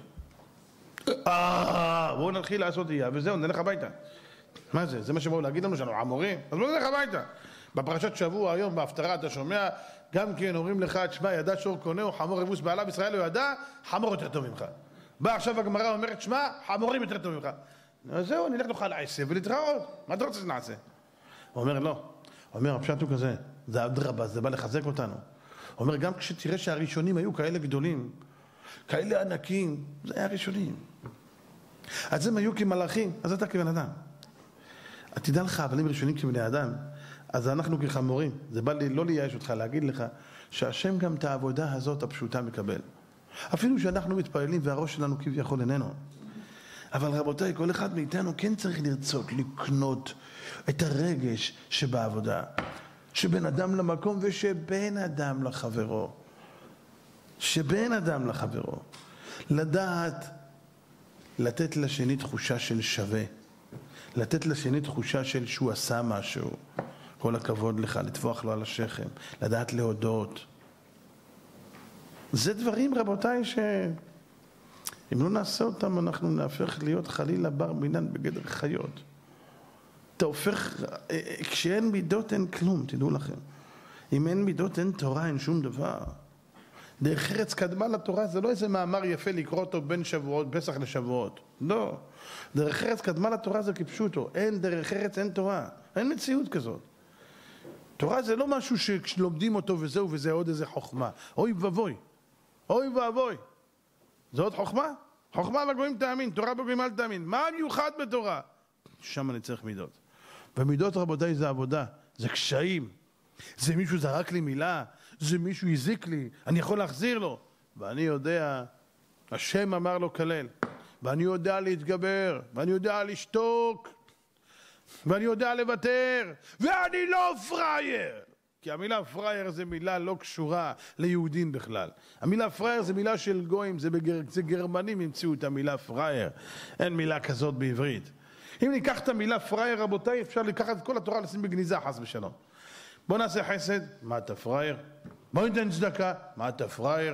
בואו נתחיל לעשות אייה, וזהו, נלך הביתה. מה זה? זה מה שבאו להגיד לנו, שאנחנו חמורים? אז בואו נלך הביתה. בפרשת שבוע היום, בהפטרה, אתה שומע, גם כן אומרים לך, תשמע, ידע שור קונהו, חמור יבוס בעליו, ישראל לא ידע, חמור יותר טוב ממך. בא עכשיו הגמרא אומרת, שמע, חמורים יותר טוב ממך. אז זהו, נלך נאכל עשב ולהתראות. מה אתה רוצה שנעשה? הוא אומר, לא. הוא אומר, הפשט הוא כזה, זה אדרבה, זה בא לחזק אותנו. הוא אומר, גם כשתראה שהראשונים היו כאלה גדולים, כאלה ענקים, זה היה ראשונים. אז הם היו כמלאכים, אז אתה כבן אדם. תדע לך, אבל הם ראשונים כבני אדם, אז אנחנו כחמורים. זה בא לי לא לייאש אותך, להגיד לך שהשם גם את העבודה הזאת הפשוטה מקבל. אפילו שאנחנו מתפללים והראש שלנו כביכול איננו. אבל רבותיי, כל אחד מאיתנו כן צריך לרצות לקנות את הרגש שבעבודה. שבין אדם למקום ושבין אדם לחברו. שבין אדם לחברו. לדעת לתת לשני תחושה של שווה. לתת לשני תחושה של שהוא עשה משהו. כל הכבוד לך, לטפוח לו על השכם. לדעת להודות. זה דברים רבותיי שאם לא נעשה אותם אנחנו נהפך להיות חלילה בר מינן בגדר חיות. אתה הופך, כשאין מידות אין כלום, תדעו לכם. אם אין מידות אין תורה, אין שום דבר. דרך ארץ קדמה לתורה זה לא איזה מאמר יפה לקרוא אותו בין שבועות, פסח לשבועות. לא. דרך ארץ קדמה לתורה זה כפשוטו. אין דרך ארץ אין תורה. אין מציאות כזאת. תורה זה לא משהו שלומדים אותו וזהו וזה עוד איזה חוכמה. אוי ובוי. אוי ואבוי, זה עוד חוכמה? חוכמה בגויים תאמין, תורה בגויים אל תאמין. מה המיוחד בתורה? שם אני צריך מידות. ומידות רבותיי זה עבודה, זה קשיים. זה מישהו זרק לי מילה, זה מישהו הזיק לי, אני יכול להחזיר לו. ואני יודע, השם אמר לו כלל, ואני יודע להתגבר, ואני יודע לשתוק, ואני יודע לוותר, ואני לא פראייר. כי המילה פראייר זה מילה לא קשורה ליהודים בכלל. המילה פראייר זה מילה של גויים, זה גרמנים המציאו את המילה פראייר. אין מילה כזאת בעברית. אם ניקח את המילה פראייר רבותיי, אפשר לקחת את כל התורה לשים בגניזה חס ושלום. בוא נעשה חסד, מה אתה פראייר? בוא ניתן צדקה, מה אתה פראייר?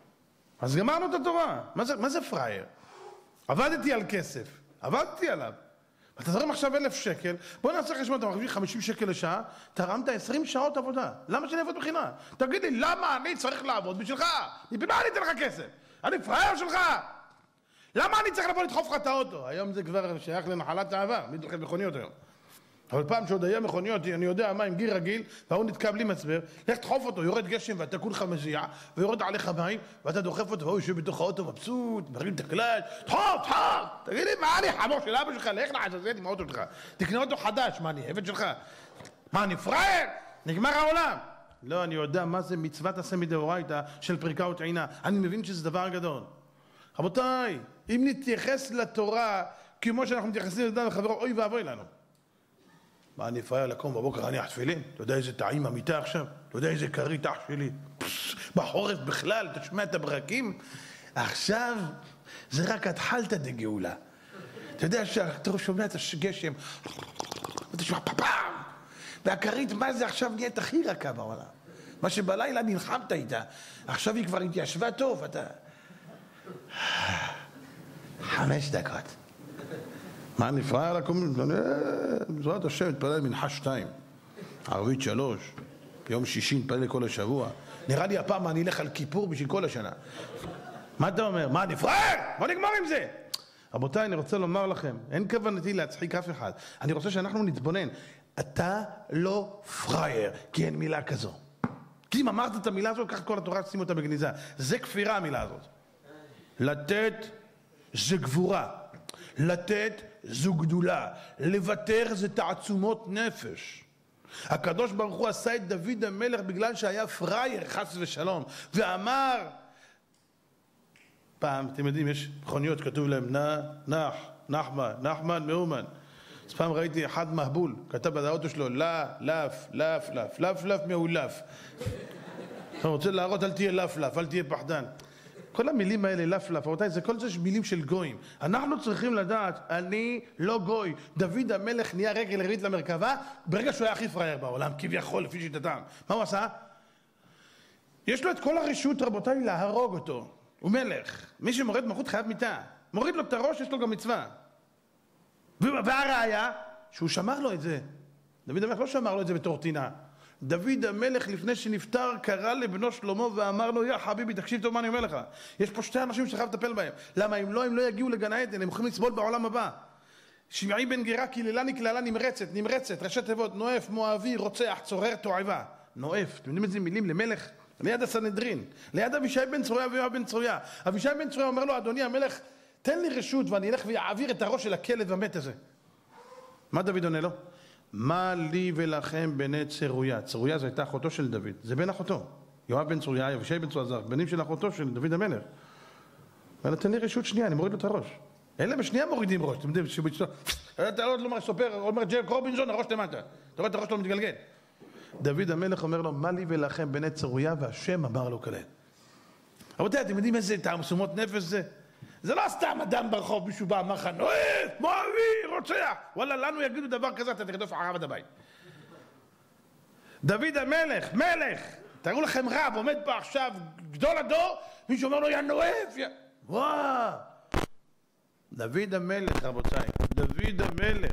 אז גמרנו את התורה. מה זה פראייר? עבדתי על כסף, עבדתי עליו. אתה תרם עכשיו 1,000 שקל, בוא נעשה חשבון, אתה מרגיש 50 שקל לשעה, תרמת 20 שעות עבודה. למה שאני אעבוד בחינה? תגיד לי, למה אני צריך לעבוד בשבילך? במה אני אתן לך כסף? אני פראייר שלך? למה אני צריך לבוא לדחוף לך את האוטו? היום זה כבר שייך לנחלת העבר, מי דוחף מכוניות היום? אבל פעם שעוד היה מכוניות, אני יודע מה, עם גיר רגיל, והוא נתקע בלי מצבר, לך תחוף אותו, יורד גשם ואתה כולך מזיע, ויורד עליך מים, ואתה דוחף אותו, והוא יושב בתוך האוטו מבסוט, מרים את הקלאץ', דחוף! תגיד לי, מה אני חמור של אבא שלך? לך לעזאזל עם האוטו שלך, תקנה אותו חדש, מה אני, עבד שלך? מה אני פראייר? נגמר העולם. לא, אני יודע מה זה מצוות עשה מדאורייתא של פריקה וטעינה, אני מבין שזה דבר גדול. רבותיי, אם נתייחס לתורה כמו שאנחנו מתייחסים לאדם וחברו, אוי ואבוי לנו. מה אני פראייר לקום בבוקר, אני התפילין? אתה יודע איזה טעים המיטה עכשיו? אתה יודע איזה כרית אח שלי? בחורף בכלל, אתה שומע את הברקים? עכשיו זה רק התחלת דגאולה. אתה יודע שאתה שומע את הגשם, ואתה שומע פאפאם, והכרית, מה זה עכשיו נהיית הכי רכה בעולם? מה שבלילה נלחמת איתה, עכשיו היא כבר התיישבה טוב, אתה... 5 דקות. מה אני פראייר לקום? בעזרת השם מתפלל מנחה 2, ערבית 3, יום שישי מתפלל כל השבוע. נראה לי הפעם אני אלך על כיפור בשביל כל השנה. מה אתה אומר? מה אני פראייר? בוא נגמור עם זה. רבותיי, אני רוצה לומר לכם, אין כוונתי להצחיק אף אחד. אני רוצה שאנחנו נתבונן. אתה לא פראייר, כי אין מילה כזו. כי אם אמרת את המילה הזאת, קח כל התורה, שים אותה בגניזה. זה כפירה המילה הזאת. לתת זה גבורה. לתת זו גדולה. לוותר זה תעצומות נפש. הקדוש ברוך הוא עשה את דוד המלך בגלל שהיה פרייר, חס ושלום, ואמר, פעם, אתם יודעים, יש מכוניות, כתוב להם נחמן, מאומן. אז פעם ראיתי אחד מהבול, כתב באוטו שלו, לף, מאולף. אתה רוצה להראות, אל תהיה לף, אל תהיה פחדן. כל המילים האלה, לף, רבותיי, זה כל זה מילים של גויים. אנחנו צריכים לדעת, אני לא גוי. דוד המלך נהיה רגל רביעית למרכבה, ברגע שהוא היה הכי פרייר בעולם, כביכול, לפי שיטתם. מה הוא עשה? יש לו את כל הרשות, רבותיי, להרוג אותו. הוא מלך. מי שמורד מלכות חייב מיתה. מוריד לו את הראש, יש לו גם מצווה. והראיה, שהוא שמר לו את זה. דוד המלך לא שמר לו את זה בתור טינה. דוד המלך לפני שנפטר קרא לבנו שלמה ואמר לו, יא חביבי, תקשיב טוב מה אני אומר לך. יש פה שתי אנשים שחייב לטפל בהם. למה? אם לא יגיעו לגן עדן, הם יכולים לסבול בעולם הבא. שמעי בן גרה קיללני קללה נמרצת, ראשי תיבות, נואף, מואבי, רוצח, צורר, תועבה. נואף, אתם יודעים איזה מילים למלך? ליד הסנהדרין, ליד אבישי בן צרויה ויואב בן צרויה. אבישי בן צרויה אומר לו, אדוני המלך, תן לי רשות ואני אלך ואעביר את הראש של הכלב המת הזה. מה דוד עונה לו? מה לי ולכם בני צרויה? צרויה זו הייתה אחותו של דוד, זה בן אחותו. יואב בן צרויה, אבישי בן צרויה, זה בנים של אחותו של דוד המלך. אבל תן לי רשות שנייה, אני מוריד לו את הראש. אלה בשנייה מורידים ראש, אתם יודעים, אתה לא אומר סופר, אומר ג'ק רובינזון, הראש למטה. אתה רואה את הראש שלו מתגלגל. דוד המלך אומר לו, מה לי ולכם בני צרויה, והשם אמר לו כלל. רבותיי, אתם יודעים איזה תעצומות נפש זה? זה לא סתם אדם ברחוב, מישהו בא, אמר לך, נואף, מואבי, רוצח. וואלה, לנו יגידו דבר כזה, אתה תרדוף אחריו עד הבית. דוד המלך, מלך, תראו לכם רב, עומד פה עכשיו, גדול הדור, מישהו אומר לו, יא נואף, וואו. דוד המלך, רבותיי, דוד המלך.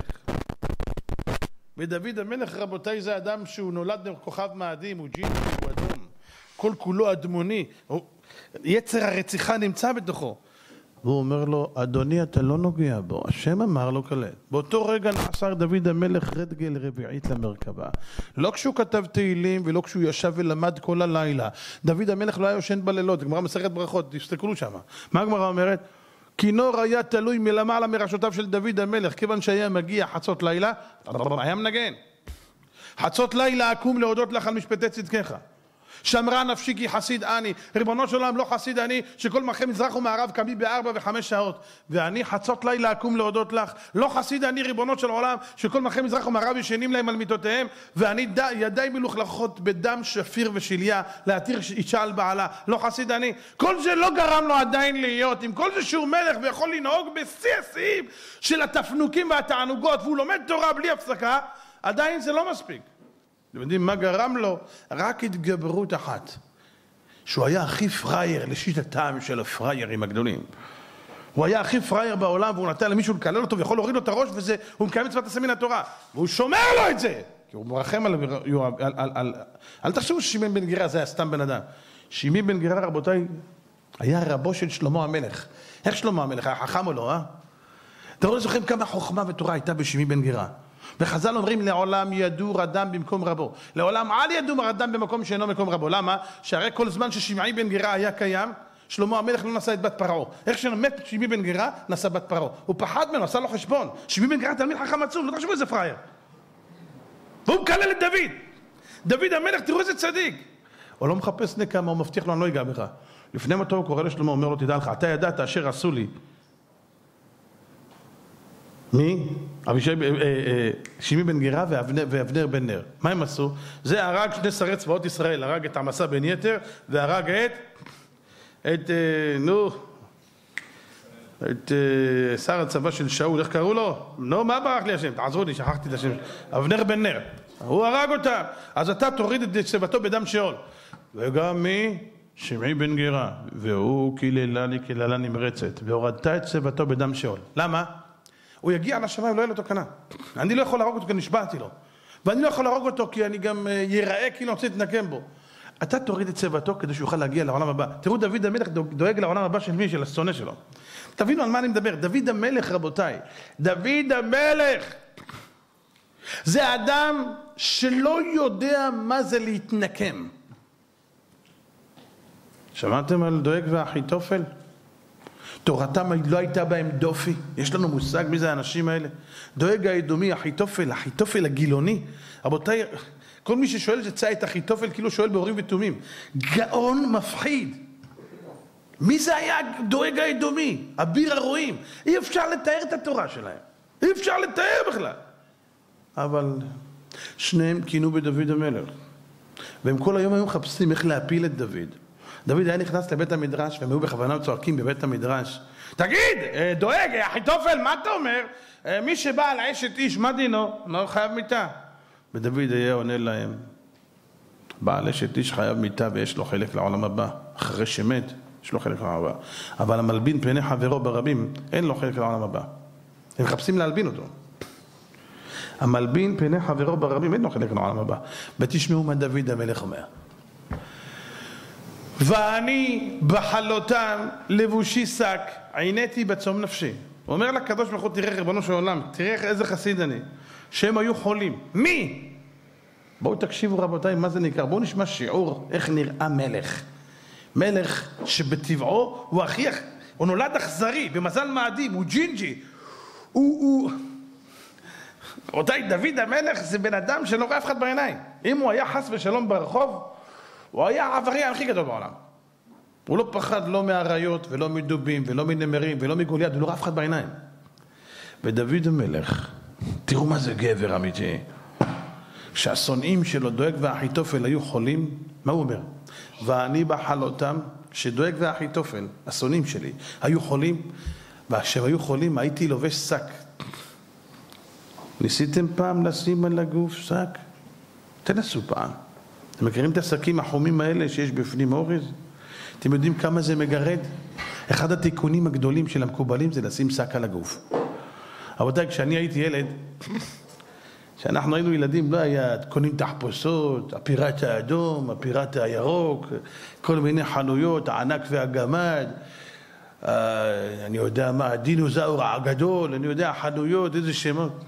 ודוד המלך, רבותיי, זה אדם שהוא נולד בכוכב מאדים, הוא ג'יני, הוא אדום. כל כולו אדמוני, יצר הרציחה נמצא בתוכו. והוא אומר לו, אדוני אתה לא נוגע בו, השם אמר לו כלל. באותו רגע נעשר דוד המלך רגל רביעית למרכבה. לא כשהוא כתב תהילים ולא כשהוא ישב ולמד כל הלילה. דוד המלך לא היה יושן בלילות, גמרא מסכת ברכות, תסתכלו שם. מה הגמרא אומרת? כינור היה תלוי מלמעלה מראשותיו של דוד המלך, כיוון שהיה מגיע חצות לילה, היה מנגן. חצות לילה אקום להודות לך על משפטי צדקך. שמרה נפשי כי חסיד אני, ריבונו של עולם לא חסיד אני, שכל מלכי מזרח ומערב קמי ב4 ו5 שעות, ואני חצות לילה אקום להודות לך, לא חסיד אני ריבונו של עולם, שכל מלכי מזרח ומערב ישנים להם על מיטותיהם, ואני ידיי מלוכלכות בדם שפיר ושליה, להתיר אישה על בעלה, לא חסיד אני. כל זה לא גרם לו עדיין להיות, עם כל זה שהוא מלך ויכול לנהוג בשיא השיאים של התפנוקים והתענוגות, והוא לומד תורה בלי הפסקה, עדיין זה לא מספיק. אתם יודעים מה גרם לו? רק התגברות אחת. שהוא היה הכי פרייר לשיטתם של הפריירים הגדולים. הוא היה הכי פרייר בעולם והוא נתן למישהו לקלל אותו ויכול להוריד לו את הראש וזה, הוא מקיים מצוות עשה מן התורה. והוא שומר לו את זה. כי הוא מרחם על יואב, אל תחשבו ששימי בן גרה זה היה סתם בן אדם. שימי בן גרה, רבותיי, היה רבו של שלמה המלך. איך שלמה המלך? היה חכם או לא, אה? אתם לא זוכרים כמה חוכמה ותורה הייתה בשימי בן גרה. וחז"ל אומרים לעולם ידור אדם במקום רבו. לעולם אל ידור אדם במקום שאינו מקום רבו. למה? שהרי כל זמן ששמעי בן גרה היה קיים, שלמה המלך לא נשא את בת פרעה. איך שמת שמעי בן גרה, נשא בת פרעה. הוא פחד ממנו, עשה לו חשבון. שמעי בן גרה תלמיד חכם עצום, לא תחשבו איזה פראייר. והוא מקלל את דוד. דוד המלך, תראו איזה צדיק. הוא לא מחפש נקמה, הוא מבטיח לו, אני לא אגע בך. לפני מותו הוא קורא לשלמה, אומר לו, תדע לך, אתה ידעת אשר עשו לי. מי? שימי בן גרה ואבנר בן נר. מה הם עשו? זה הרג שני שרי צבאות ישראל, הרג את עמסה בן יתר והרג את שר הצבא של שאול, איך קראו לו? נו, מה ברח לי השם? תעזרו לי, שכחתי את השם. אבנר בן נר. הוא הרג אותה. אז אתה תוריד את צוותו בדם שאול. וגם מי? שמעי בן גרה. והוא קיללה לי קללה נמרצת. והורדת את צוותו בדם שאול. למה? הוא יגיע לשמיים, לא יהיה לו תקנה. אני לא יכול להרוג אותו כי נשבעתי לו. ואני לא יכול להרוג אותו כי אני גם ייראה כאילו רוצה להתנקם בו. אתה תוריד את צוותו כדי שהוא יוכל להגיע לעולם הבא. תראו, דוד המלך דואג לעולם הבא של מי? של השונא שלו. תבינו על מה אני מדבר. דוד המלך, רבותיי. דוד המלך. זה אדם שלא יודע מה זה להתנקם. שמעתם על דואג ואחיתופל? תורתם לא הייתה בהם דופי. יש לנו מושג מי זה האנשים האלה? דואג האדומי, אחיתופל הגילוני. רבותיי, כל מי ששואל שצא את אחיתופל כאילו שואל באורים ותומים. גאון מפחיד. מי זה היה דואג האדומי? אביר הרועים. אי אפשר לתאר את התורה שלהם. אי אפשר לתאר בכלל. אבל שניהם כינו בדוד המלך. והם כל היום היו מחפשים איך להפיל את דוד. דוד היה נכנס לבית המדרש, והם היו בכוונה צועקים בבית המדרש. תגיד, דואג, אחיתופל, מה אתה אומר? מי שבא על אשת איש, מה דינו? לא חייב מיתה. ודוד היה עונה להם, בעל אשת איש חייב מיתה ויש לו חלק לעולם הבא. אחרי שמת, יש לו חלק לעולם הבא. אבל המלבין פני חברו ברבים, אין לו חלק לעולם הבא. הם מחפשים להלבין אותו. המלבין פני חברו ברבים, אין לו חלק לעולם הבא. ותשמעו מה דוד המלך אומר. ואני בחלותם לבושי שק, עיניתי בצום נפשי. הוא אומר לקדוש ברוך הוא, תראה ריבונו של עולם, תראה איזה חסיד אני, שהם היו חולים. מי? בואו תקשיבו רבותיי, מה זה נקרא? בואו נשמע שיעור איך נראה מלך. מלך שבטבעו הוא נולד אכזרי, במזל מאדים, הוא ג'ינג'י. רבותיי, דוד המלך זה בן אדם שלא רואה אף אחד בעיניים. אם הוא היה חס ושלום ברחוב, הוא היה העבריין הכי גדול בעולם. הוא לא פחד לא מהאריות ולא מדובים ולא מנמרים ולא מגוליית, הוא לא ראה אף אחד בעיניים. ודוד המלך, תראו מה זה גבר אמיתי. שהשונאים שלו דואג ואחיתופל היו חולים, מה הוא אומר? ואני בחלותם שדואג ואחיתופל, השונאים שלי, היו חולים, וכשהיו חולים הייתי לובש שק. ניסיתם פעם לשים על הגוף שק? תנסו פעם. אתם מכירים את השקים החומים האלה שיש בפנים אורז? אתם יודעים כמה זה מגרד? אחד התיקונים הגדולים של המקובלים זה לשים שק על הגוף. רבותיי, כשאני הייתי ילד, כשאנחנו היינו ילדים, לא היה קונים תחפושות, הפיראט האדום, הפיראט הירוק, כל מיני חנויות, הענק והגמד, אני יודע מה, הדינוזאור הגדול, אני יודע, חנויות, איזה שמות.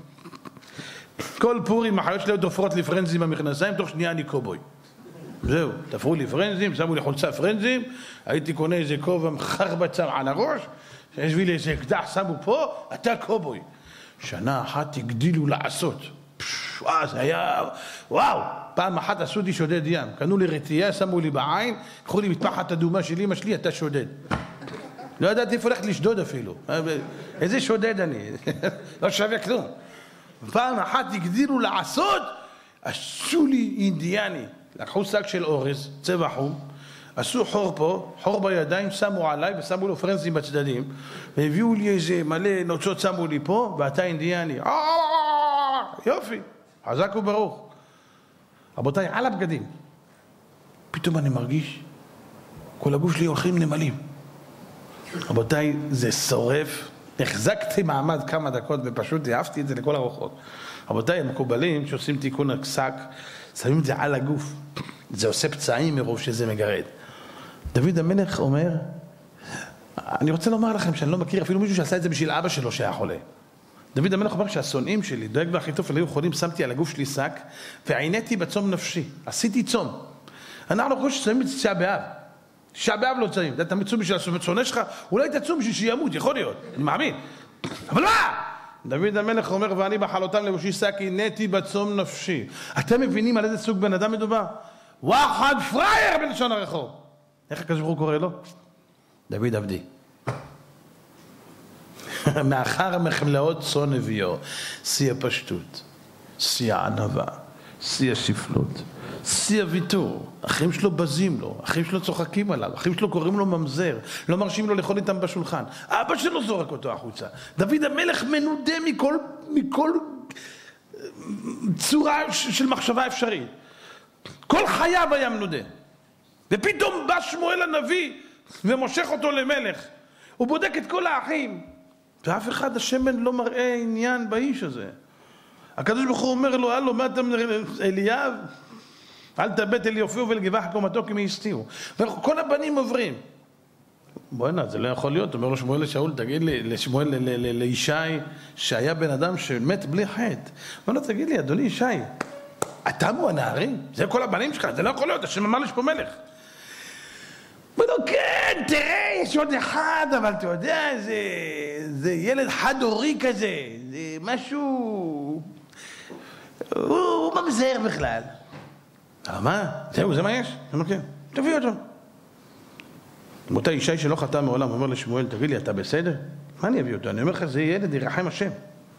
כל פורים, החיות שלי דופרות לי פרנזים במכנסיים, תוך שנייה אני קובוי. זהו, תפרו לי פרנזים, שמו לי חולצה פרנזים, הייתי קונה איזה כובע מחרבצה על הראש, שיש לי איזה אקדח, שמו פה, אתה קובוי. שנה אחת הגדילו לעשות. זה היה, וואו, פעם אחת עשו לי שודד ים, קנו לי רטייה, שמו לי בעין, קחו לי מטפחת אדומה של אמא שלי, אתה שודד. לא ידעתי איפה הולכת לשדוד אפילו. איזה שודד אני, לא שווה כלום. פעם אחת הגדילו לעשות, עשו לי אינדיאני. לקחו שק של אורז, צבע חום, עשו חור פה, חור בידיים, שמו עליי ושמו לו פרנזים בצדדים, והביאו לי איזה מלא נוצות, שמו לי פה, ואתה אינדיאני. יופי, חזק וברוך. רבותיי, על הבגדים. פתאום אני מרגיש, כל הגוף שלי הולכים נמלים. רבותיי, זה שורף. החזקתי מעמד כמה דקות ופשוט אהבתי את זה לכל הרוחות. רבותיי, המקובלים שעושים תיקון השק, שמים את זה על הגוף. זה עושה פצעים מרוב שזה מגרד. דוד המלך אומר, אני רוצה לומר לכם שאני לא מכיר אפילו מישהו שעשה את זה בשביל אבא שלו שהיה חולה. דוד המלך אומר שהשונאים שלי, דואג ואחיתופל היו חולים, שמתי על הגוף שלי שק, ועיניתי בצום נפשי. עשיתי צום. אנחנו חושבים שצמים את תשעה באב. תשעה באב לא צמים. אתה מצום בשביל השונא שלך, אולי תצום בשביל שימות, יכול להיות. אני מאמין. אבל מה? דוד המלך אומר, ואני בחלותם לבושי שק, עיניתי בצום נפשי. אתם מבינים על איזה סוג בן אדם מדובר? וואחד פרייר בלשון הרחוב. איך הקדוש ברוך הוא קורא לו? דוד עבדי. מאחר מחמלאות צאן נביאו, שיא הפשטות, שיא הענווה, שיא השפלות, שיא הוויתור. אחים שלו בזים לו, אחים שלו צוחקים עליו, אחים שלו קוראים לו ממזר, לא מרשים לו לאכול איתם בשולחן. אבא שלו זורק אותו החוצה. דוד המלך מנודה מכל צורה של מחשבה אפשרית. כל חייו היה מנודה. ופתאום בא שמואל הנביא ומושך אותו למלך. הוא בודק את כל האחים. ואף אחד השמן לא מראה עניין באיש הזה. הקדוש ברוך הוא אומר לו, הלו, מה אתה אליאב? אל תאבד אל יופיו ולגבח קומתו כי מי הסתירו. וכל הבנים עוברים. בוא'נה, זה לא יכול להיות. אומר לו שמואל לשאול, תגיד לי, לשמואל, לישי, שהיה בן אדם שמת בלי חטא. אומר לו, תגיד לי, אדוני ישי, אתה מו הנערים? זה כל הבנים שלך, זה לא יכול להיות, השם אמר לי שפה מלך. אומר לו, כן, תראה, יש עוד אחד, אבל אתה יודע, זה ילד חד-הורי כזה, זה משהו... הוא ממזר בכלל. מה? זהו, זה מה יש? אני אומר, כן, תביא אותו. באותה אישה שלא חטא מעולם, אומר לשמואל, תגיד לי, אתה בסדר? מה אני אביא אותו? אני אומר לך, זה ילד, ירחם השם.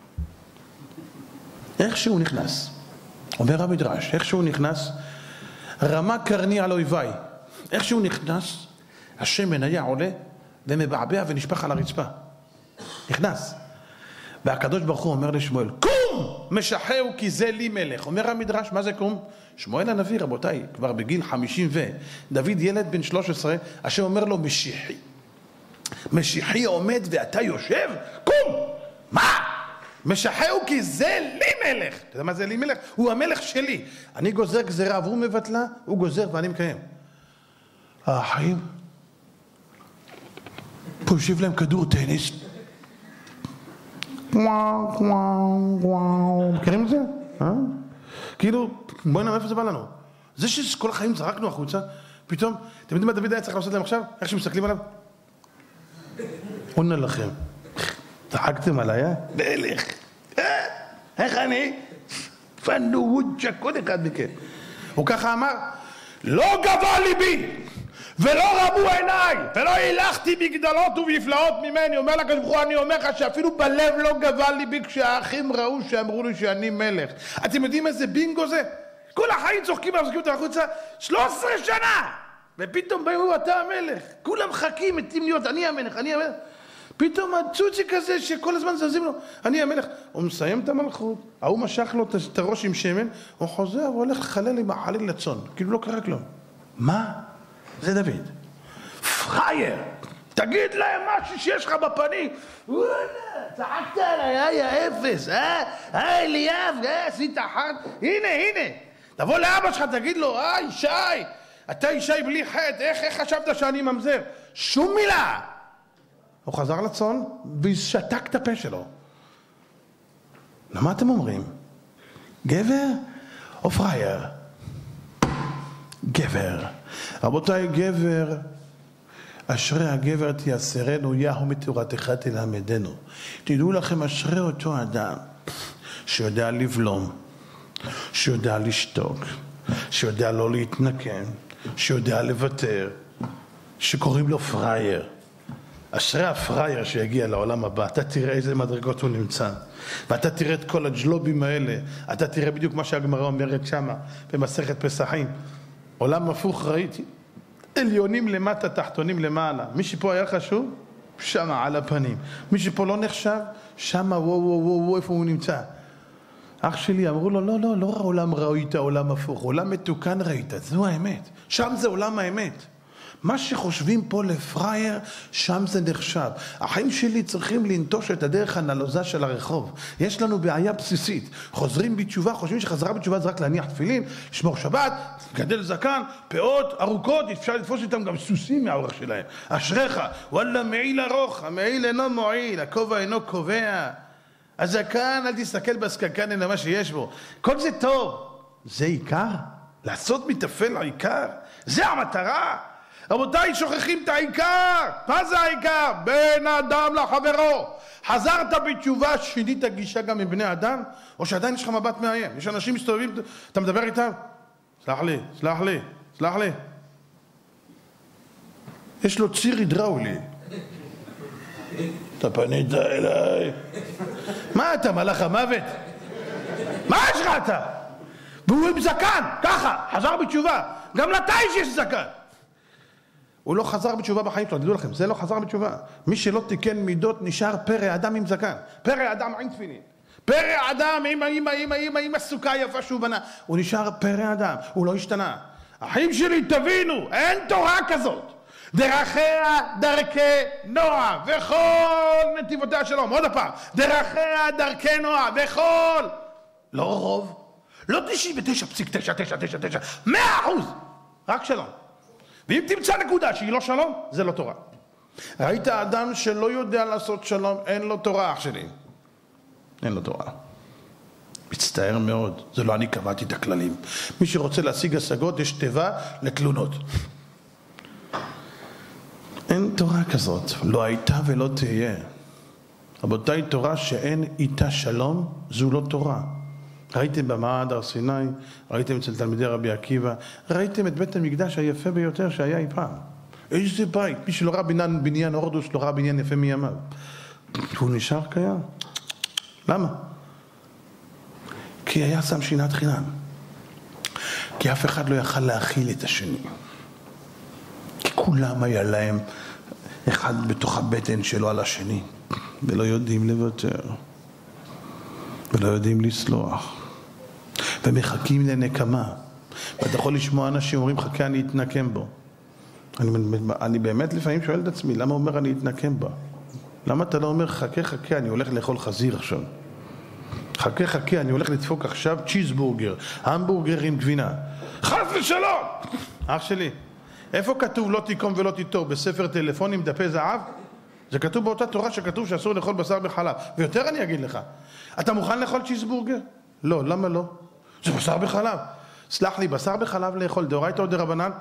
איך שהוא נכנס, אומר המדרש, איך שהוא נכנס, רמה קרני על אויביי. איך שהוא נכנס, השמן היה עולה ומבעבע ונשפך על הרצפה. נכנס. והקדוש ברוך הוא אומר לשמואל, קום! משחהו כי זה לי מלך. אומר המדרש, מה זה קום? שמואל הנביא, רבותיי, כבר בגיל 50 דוד ילד בן 13, השם אומר לו, משיחי. משיחי עומד ואתה יושב? קום! מה? משחהו כי זה לי מלך. אתה יודע מה זה לי מלך? הוא המלך שלי. אני גוזר גזרה והוא מבטלה, הוא גוזר ואני מקיים. האחים, פה יושב להם כדור טניס. מכירים את זה? כאילו, בואי נראה איפה זה בא לנו. זה שכל החיים זרקנו החוצה, פתאום, אתם יודעים מה דוד היה צריך לעשות להם עכשיו? איך שמסתכלים עליו? עונה לכם. צחקתם עליי, מלך. איך אני? פנו וודשק, כל אחד מכם. הוא ככה אמר, לא גבה ליבי, ולא רמו עיניי, ולא הילכתי בגדלות ובנפלאות ממני. אומר לקדוש ברוך הוא, אני אומר לך שאפילו בלב לא גבה ליבי כשהאחים ראו שאמרו לי שאני מלך. אתם יודעים איזה בינגו זה? כל החיים צוחקים ומחזיקים אותם החוצה 13 שנה, ופתאום באים אתה המלך. כולם מחכים, מתים להיות אני המלך, אני המלך. פתאום הצוצי כזה שכל הזמן זזים לו, אני המלך. הוא מסיים את המלכות, ההוא משך לו את הראש עם שמן, הוא חוזר והולך לחלל עם החליל לצון, כאילו לא קרה כלום. מה? זה דוד. פרייר, תגיד להם משהו שיש לך בפנים. וואלה, צחקת עליי, היה אפס, אליאב, עשית אחת, הנה. תבוא לאבא שלך, תגיד לו, ישי, אתה ישי בלי חטא, איך חשבת שאני ממזר? שום מילה. הוא חזר לצון ושתק את הפה שלו. למה אתם אומרים? גבר או פרייר? גבר. רבותיי, גבר, אשרי הגבר תייסרנו, יהו מתורתך תלמדנו. תדעו לכם, אשרי אותו אדם שיודע לבלום, שיודע לשתוק, שיודע לא להתנקם, שיודע לוותר, שקוראים לו פרייר. אשרי הפרייר שיגיע לעולם הבא, אתה תראה איזה מדרגות הוא נמצא, ואתה תראה את כל הג'לובים האלה, אתה תראה בדיוק מה שהגמרא אומרת שמה, במסכת פסחים. עולם הפוך ראיתי, עליונים למטה, תחתונים למעלה. מי שפה היה חשוב, שמה על הפנים. מי שפה לא נחשב, שמה וואו, איפה הוא נמצא. אח שלי אמרו לו, לא עולם ראית, עולם הפוך, עולם מתוקן ראית, זו האמת. שם זה עולם האמת. מה שחושבים פה לפרייר, שם זה נחשב. החיים שלי צריכים לנטוש את הדרך הנלוזה של הרחוב. יש לנו בעיה בסיסית. חוזרים בתשובה, חושבים שחזרה בתשובה זה רק להניח תפילין, לשמור שבת, גדל זקן, פאות ארוכות, אפשר לתפוס איתם גם סוסים מהאורך שלהם. אשריך, וואלה מעיל ארוך, המעיל אינו מועיל, הכובע אינו קובע. הזקן, אל תסתכל בסקקן אלא מה שיש בו. כל זה טוב. זה עיקר? לעשות מתאפל העיקר? זה המטרה? רבותיי, שוכחים את העיקר. מה זה העיקר? בין האדם לחברו. חזרת בתשובה, שינית גישה גם עם בני אדם, או שעדיין יש לך מבט מאיים? יש אנשים מסתובבים, אתה מדבר איתם? סלח לי. יש לו ציר הידראולי. אתה פנית אליי. מה אתה, מלאך המוות? מה יש לך אתה? והוא עם זקן, ככה, חזר בתשובה. גם לתייש יש זקן. הוא לא חזר בתשובה בחיים שלו, תדעו לכם, זה לא חזר בתשובה. מי שלא תיקן מידות נשאר פרא אדם עם זקן. פרא אדם עם תפילין. פרא אדם עם הסוכה יפה שהוא בנה. הוא נשאר פרא אדם, הוא לא השתנה. החיים שלי תבינו, אין תורה כזאת. דרכיה דרכי נועה וכל נתיבותיה שלום. עוד הפעם, דרכיה דרכי נועה וכל. לא רוב, לא 99.9999, 100%, רק שלום. ואם תמצא נקודה שהיא לא שלום, זה לא תורה. ראית אדם שלא יודע לעשות שלום, אין לו תורה, אח שלי. אין לו תורה. מצטער מאוד, זה לא אני קבעתי את הכללים. מי שרוצה להשיג השגות, יש תיבה לתלונות. אין תורה כזאת, לא הייתה ולא תהיה. רבותיי, תורה שאין איתה שלום, זו לא תורה. ראיתם במעמד הר סיני, ראיתם אצל תלמידי רבי עקיבא, ראיתם את בית המקדש היפה ביותר שהיה אי פעם. איזה בית, מי שלא ראה בניין הורדוס, לא ראה בניין יפה מימיו. הוא נשאר קיים. למה? כי היה שם שנאת חינם. כי אף אחד לא יכל להכיל את השני. כי כולם היה להם אחד בתוך הבטן שלו על השני. ולא יודעים לוותר. ולא יודעים לסלוח. ומחכים לנקמה. ואתה יכול לשמוע אנשים אומרים, חכה אני אתנקם בו. אני באמת לפעמים שואל את עצמי, למה אומר אני אתנקם בה? למה אתה לא אומר, חכה, אני הולך לאכול חזיר עכשיו. חכה, אני הולך לדפוק עכשיו צ'יזבורגר, המבורגר עם גבינה. חס ושלום! אח שלי, איפה כתוב לא תיקום ולא תיטור? בספר טלפונים, דפי זהב? זה כתוב באותה תורה שכתוב שאסור לאכול בשר בחלב. ויותר אני אגיד לך, אתה מוכן לאכול צ'יזבורגר? לא, למה לא? זה בשר בחלב. סלח לי, בשר בחלב לאכול דאורייתא או דרבנן?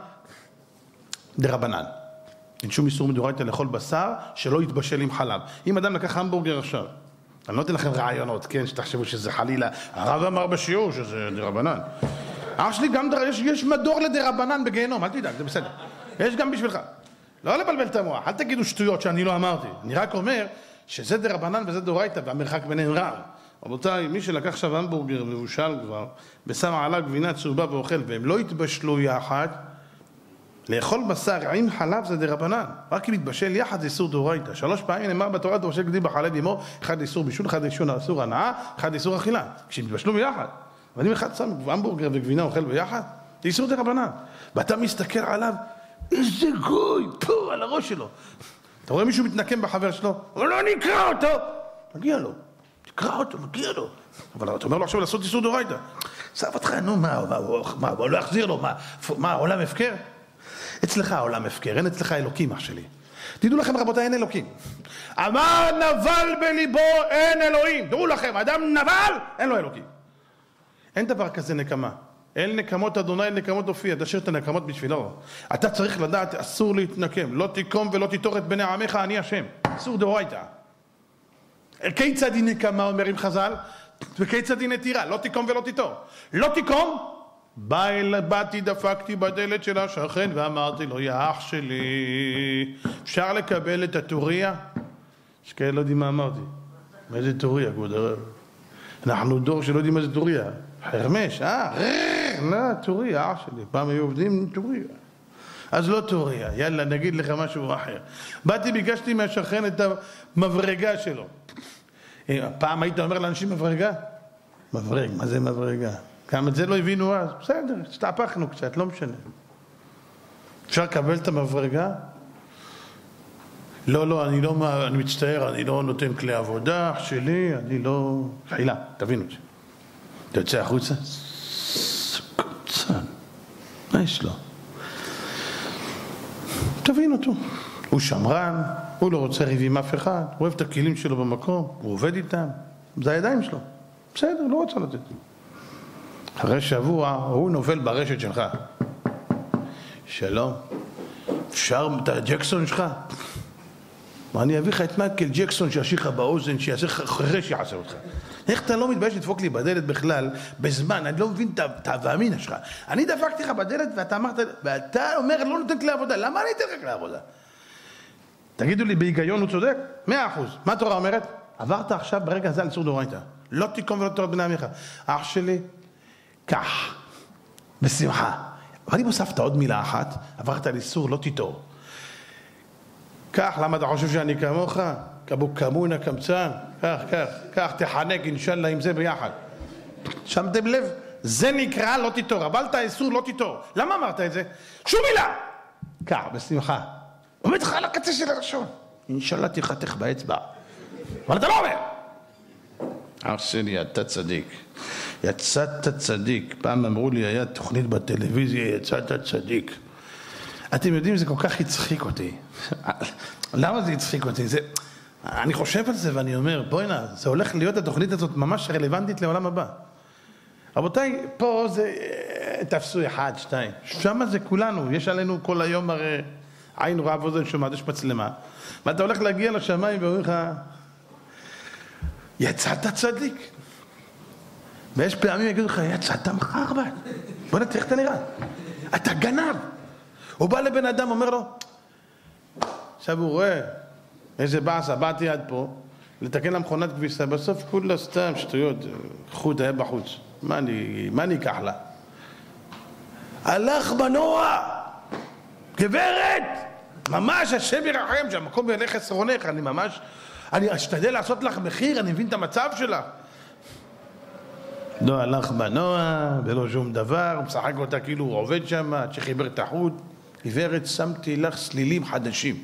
דרבנן. אין שום איסור מדאורייתא לאכול בשר שלא יתבשל עם חלב. אם אדם לקח המבורגר עכשיו, אני לא אתן לכם רעיונות, כן, שתחשבו שזה חלילה, הרב אמר בשיעור שזה דרבנן. אח שלי גם יש מדור לדרבנן בגיהנום, אל תדאג, זה בסדר. יש גם בשבילך. לא לבלבל את המוח, אל תגידו שטויות שאני לא אמרתי. אני רק אומר שזה דרבנן וזה דאורייתא והמרחק ביניהם רב. רבותיי, מי שלקח עכשיו המבורגר והושל כבר, ושם עליו גבינה צהובה ואוכל, והם לא התבשלו יחד, לאכול בשר עם חלב זה דרבנן. רק אם יתבשל יחד זה איסור דאורייתא. 3 פעמים נאמר בתורה דורשי גדי בחלב עמו, אחד איסור בישול, אחד איסור הנאה, אחד איסור אכילה. כשהתבשלו ביחד. אבל אם אחד שם המבורגר וגבינה אוכל ביחד, זה איסור דרבנן. ואתה מסתכל עליו, איזה גוי, פה על הראש שלו. אתה רואה מישהו מתנקם בחבר שלו? הוא לא נקרא אותו. מגיע לו. תקרא אותו, מגיע לו. אבל אתה אומר לו עכשיו לעשות איסור דאורייתא. סף אותך, נו, מה, הוא לא יחזיר לו, מה, עולם הפקר? אצלך העולם הפקר, אין אצלך אלוקים, אח שלי. תדעו לכם רבותיי, אין אלוקים. אמר נבל בליבו אין אלוהים. דעו לכם, אדם נבל, אין לו אלוקים. אין דבר כזה נקמה. אל נקמות אדוני, אל נקמות הופיע. תשאיר את הנקמות בשבילו. אתה צריך לדעת, אסור להתנקם. לא תיקום ולא תיטור את בני עמך, אני השם. אסור דאורייתא. כיצד היא נקמה, אומרים חז"ל, וכיצד היא נטירה. לא תיקום ולא תיטור. לא תיקום, באתי דפקתי בדלת של השכן ואמרתי לו, יא אח שלי, אפשר לקבל את הטוריה? יש כאלה לא יודעים מה אמרתי. מה זה טוריה, כבוד הרב? אנחנו דור שלא יודעים מה זה טוריה. חרמש, לא, טוריה, אח שלי. פעם היו עובדים עם טוריה. אז לא טוריה, יאללה, נגיד לך משהו אחר. באתי, ביקשתי מהשכן את המברגה שלו. פעם היית אומר לאנשים מברגה? מברג, מה זה מברגה? גם את זה לא הבינו אז, בסדר, השתעפכנו קצת, לא משנה. אפשר לקבל את המברגה? לא, אני מצטער, אני לא נותן כלי עבודה שלי, אני לא... חילה, תבינו את זה. אתה יוצא החוצה? קוצן, מה יש לו? תבין אותו. הוא שמרן, הוא לא רוצה ריב עם אף אחד, הוא אוהב את הכלים שלו במקום, הוא עובד איתם, זה הידיים שלו. בסדר, לא רוצה לתת. אחרי שבוע הוא נופל ברשת שלך. שלום, אפשר את הג'קסון שלך? אני אביא לך את מייקל ג'קסון שישאיר לך באוזן, שיעשה חרש יעשה אותך. איך אתה לא מתבייש לדפוק לי בדלת בכלל בזמן? אני לא מבין את האמינה שלך. אני דפקתי לך בדלת ואתה אמרת, ואתה אומר לא נותן כלי עבודה. למה אני אתן לך כלי עבודה? תגידו לי, בהיגיון הוא צודק? 100%. מה התורה אומרת? עברת עכשיו ברגע הזה על איסור דאורייתא. לא תיקום ולא תיטור את בני עמך. אח שלי, כך, בשמחה. אבל אם הוספת עוד מילה אחת, עברת על איסור, לא תיטור. כך, למה אתה חושב שאני כמוך? כמונה, קמצן, כך, תחנק אינשאללה עם זה ביחד. שמתם לב? זה נקרא לא תיטור. עברת האיסור, לא תיטור. למה אמרת את זה? שום מילה! כך, בשמחה. עומד לך על הקצה של הראשון. אינשאללה תחתך באצבע. אבל אתה לא אומר. אח שלי, אתה צדיק. יצאת צדיק. פעם אמרו לי, היה תוכנית בטלוויזיה, יצאת צדיק. אתם יודעים, זה כל כך הצחיק אותי. למה זה הצחיק אותי? אני חושב על זה ואני אומר, בואי נה, זה הולך להיות התוכנית הזאת ממש רלוונטית לעולם הבא. רבותיי, פה זה תפסו 1, 2. שמה זה כולנו, יש עלינו כל היום הרי עין רואה ואוזן שומעת, יש מצלמה, ואתה הולך להגיע לשמיים ואומרים לך, יצאת צדיק. ויש פעמים יגידו לך, יצאת מחרבן. בוא נתראה איך אתה נראה. אתה גנב. הוא בא לבן אדם, אומר לו, עכשיו הוא רואה, איזה באסה, באתי עד פה, לתקן למכונת כביסה, בסוף כולה סתם שטויות, חוט היה בחוץ. מה אני אקח לה? הלך בנוע, גברת, ממש השם ירחם, שהמקום ילך חסרונך, אני ממש, אני אשתדל לעשות לך מחיר, אני מבין את המצב שלך. לא הלך בנוע, ולא שום דבר, הוא משחק אותה כאילו הוא עובד שם, עד שחיבר את החוט. גברת, שמתי לך סלילים חדשים.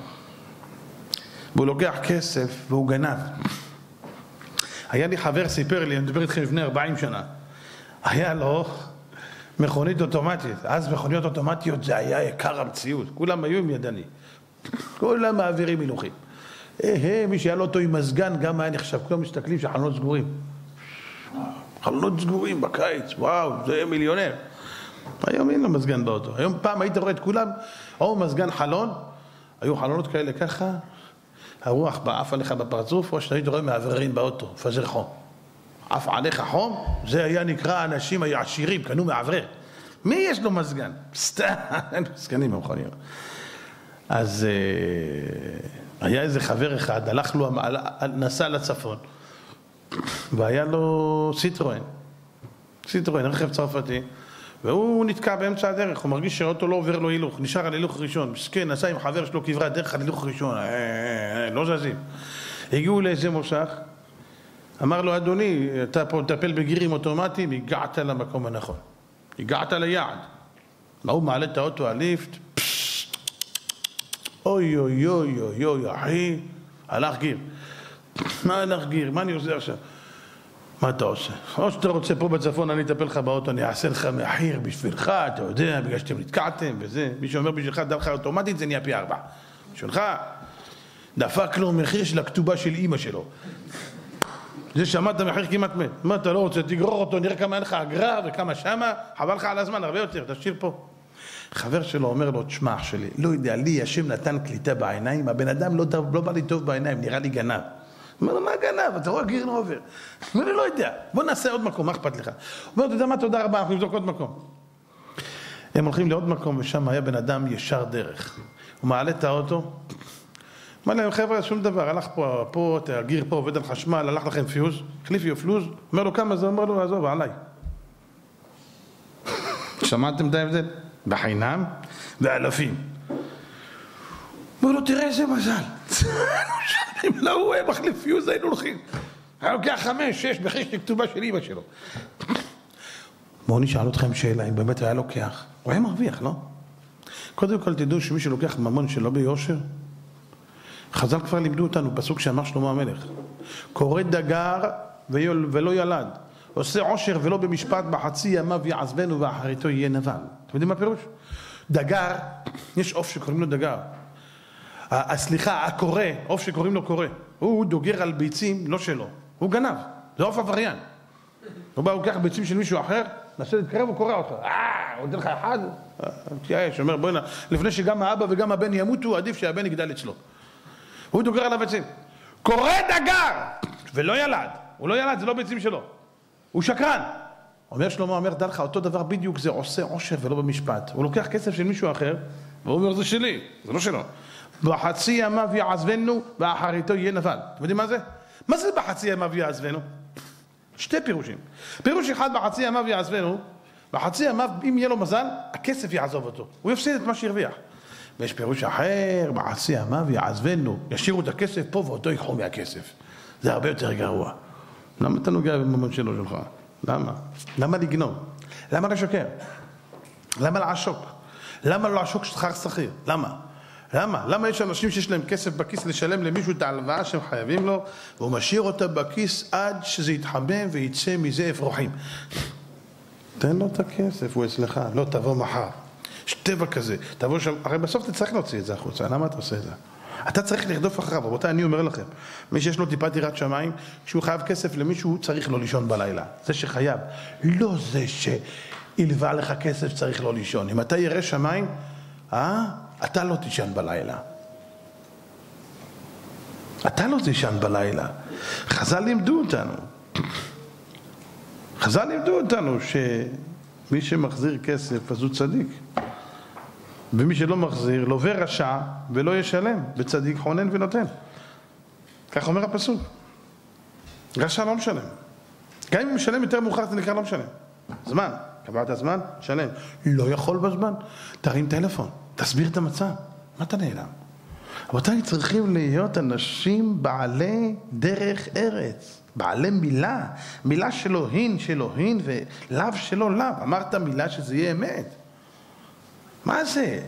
והוא לוקח כסף והוא גנב. היה לי חבר סיפר לי, אני מדבר איתכם לפני 40 שנה, היה לו מכונית אוטומטית. אז מכוניות אוטומטיות זה היה יקר המציאות, כולם היו עם ידני, כולם מעבירים הילוכים. מי שהיה לו אותו עם מזגן גם היה נחשב, כולם מסתכלים שהחלונות סגורים, חלונות סגורים בקיץ, וואו, זה מיליונר. היום אין לו מזגן באוטו. היום פעם היית רואה את כולם או מזגן חלון, היו חלונות כאלה ככה, הרוח בעף עליך בפרצוף, או שאתה היית רואה מאווררים באוטו, פזר חום. עף עליך חום, זה היה נקרא אנשים העשירים, קנו מאוורר. מי יש לו מזגן? סתם, אין מזגנים במכוניות. אז היה איזה חבר אחד, הלך לו, נסע לצפון, והיה לו סיטרואן, רכב צרפתי, והוא נתקע באמצע הדרך, הוא מרגיש שהאוטו לא עובר לו הילוך, נשאר על הילוך ראשון, מסכן, נסע עם חבר שלו כברת דרך על הילוך ראשון, לא זזים. הגיעו לאיזה מושך, אמר לו, אדוני, אתה פה מטפל בגירים אוטומטיים, הגעת למקום הנכון, הגעת ליעד. הוא מעלה את האוטו הליפט, אוי אוי אוי אוי אוי, אחי, הלך גיר. מה הלך גיר? מה אני עושה עכשיו? מה אתה עושה? או שאתה רוצה פה בצפון, אני אטפל לך באוטו, אני אעשה לך מחיר בשבילך, אתה יודע, בגלל שאתם נתקעתם וזה. מי שאומר בשבילך דרך אוטומטית, זה נהיה פי 4. בשבילך, דפק לו מחיר של הכתובה של אמא שלו. זה שמעת מחיר כמעט מת. מה אתה לא רוצה? תגרור אותו, נראה כמה אין לך אגרה וכמה שמה, חבל לך על הזמן, הרבה יותר, תשאיר פה. חבר שלו אומר לו, תשמע אח שלי, לא יודע, לי השם נתן קליטה בעיניים, הבן אדם לא בא לי טוב בעיניים, נראה לי גנב. אומר לו, מה גנב? אתה רואה גיר לא עובר. אומר לי, לא יודע, בוא נעשה עוד מקום, מה אכפת לך? הוא אומר, אתה יודע מה, תודה רבה, אנחנו נבדוק עוד מקום. הם הולכים לעוד מקום, ושם היה בן אדם ישר דרך. הוא מעלה את האוטו, אמר להם, חבר'ה, שום דבר, הלך פה, הגיר פה עובד על חשמל, הלך לכם פיוז, החליפי פיוז, אומר לו, כמה זה? אומר לו, עזוב, עליי. שמעתם את ההבדל? בחינם ואלפים. אומר לו, תראה איזה מזל. אם לא הוא היה מחליף פיוז, היינו הולכים. היה לוקח 5, 6, בכי יש לי כתובה של אמא שלו. בואו נשאל אתכם שאלה, אם באמת היה לוקח. הוא היה מרוויח, לא? קודם כל תדעו שמי שלוקח ממון שלא ביושר, חז"ל כבר לימדו אותנו, פסוק שאמר שלמה המלך, קורא דגר ולא ילד, עושה עושר ולא במשפט, בחצי ימיו יעזבנו ואחריתו יהיה נבל. אתם יודעים מה פירוש? דגר, יש עוף שקוראים לו דגר. סליחה, הקורא, עוף שקוראים לו קורא, הוא דוגר על ביצים לא שלו, הוא גנב, זה עוף עבריין. הוא בא, הוא לוקח ביצים של מישהו אחר, נסה להתקרב, הוא קורא אותך, הוא נותן לך אחד, שאומר בואי נה, לפני שגם האבא וגם הבן ימותו, עדיף שהבן יגדל אצלו. הוא דוגר על הביצים, קורא דגר ולא ילד, הוא לא ילד, זה לא ביצים שלו, הוא שקרן. אומר שלמה, אומר דע לך, אותו דבר בדיוק, זה עושה עושר ולא במשפט. הוא לוקח כסף של מישהו אחר, והוא אומר זה שלי, זה לא שלו. בחצי ימיו יעזבנו ואחריתו יהיה נבל. אתם יודעים מה זה? מה זה בחצי ימיו יעזבנו? שתי פירושים. פירוש אחד, בחצי ימיו יעזבנו, בחצי ימיו, אם יהיה לו מזל, הכסף יעזוב אותו, הוא יפסיד את מה שהרוויח. ויש פירוש אחר, בחצי ימיו יעזבנו, ישאירו את הכסף פה ואותו ייקחו מהכסף. זה הרבה יותר גרוע. למה אתה נוגע בממון שלו שלך? למה? למה לגנוב? למה לשקר? למה לעשוק? למה לא לעשוק שכר שכיר? למה? למה? למה יש אנשים שיש להם כסף בכיס לשלם למישהו את ההלוואה שהם חייבים לו, והוא משאיר אותה בכיס עד שזה יתחמם ויצא מזה אפרוחים? תן לו את הכסף, הוא אצלך, לא תבוא מחר. יש טבע כזה, תבוא שם, הרי בסוף אתה צריך להוציא את זה החוצה, למה אתה עושה את זה? אתה צריך לרדוף אחריו. רבותיי, אני אומר לכם, מי שיש לו טיפת יראת שמיים, כשהוא חייב כסף למישהו, הוא צריך לא לישון בלילה. זה שחייב, לא זה שהלווה לך כסף צריך לא לישון. אם אתה ירא שמיים, אתה לא תישן בלילה. אתה לא תישן בלילה. חז"ל לימדו אותנו שמי שמחזיר כסף אז הוא צדיק, ומי שלא מחזיר לווה רשע ולא ישלם, וצדיק חונן ונותן. כך אומר הפסוק. רשע לא משלם, גם אם הוא משלם יותר מאוחר זה נקרא לא משלם. זמן, קבעת זמן, שלם. לא יכול בזמן, תרים טלפון, תסביר את המצב. מה אתה נעלם? רבותיי, צריכים להיות אנשים בעלי דרך ארץ, בעלי מילה, מילה שלו הין ולאו שלו לאו. אמרת מילה שזה יהיה אמת. מה זה?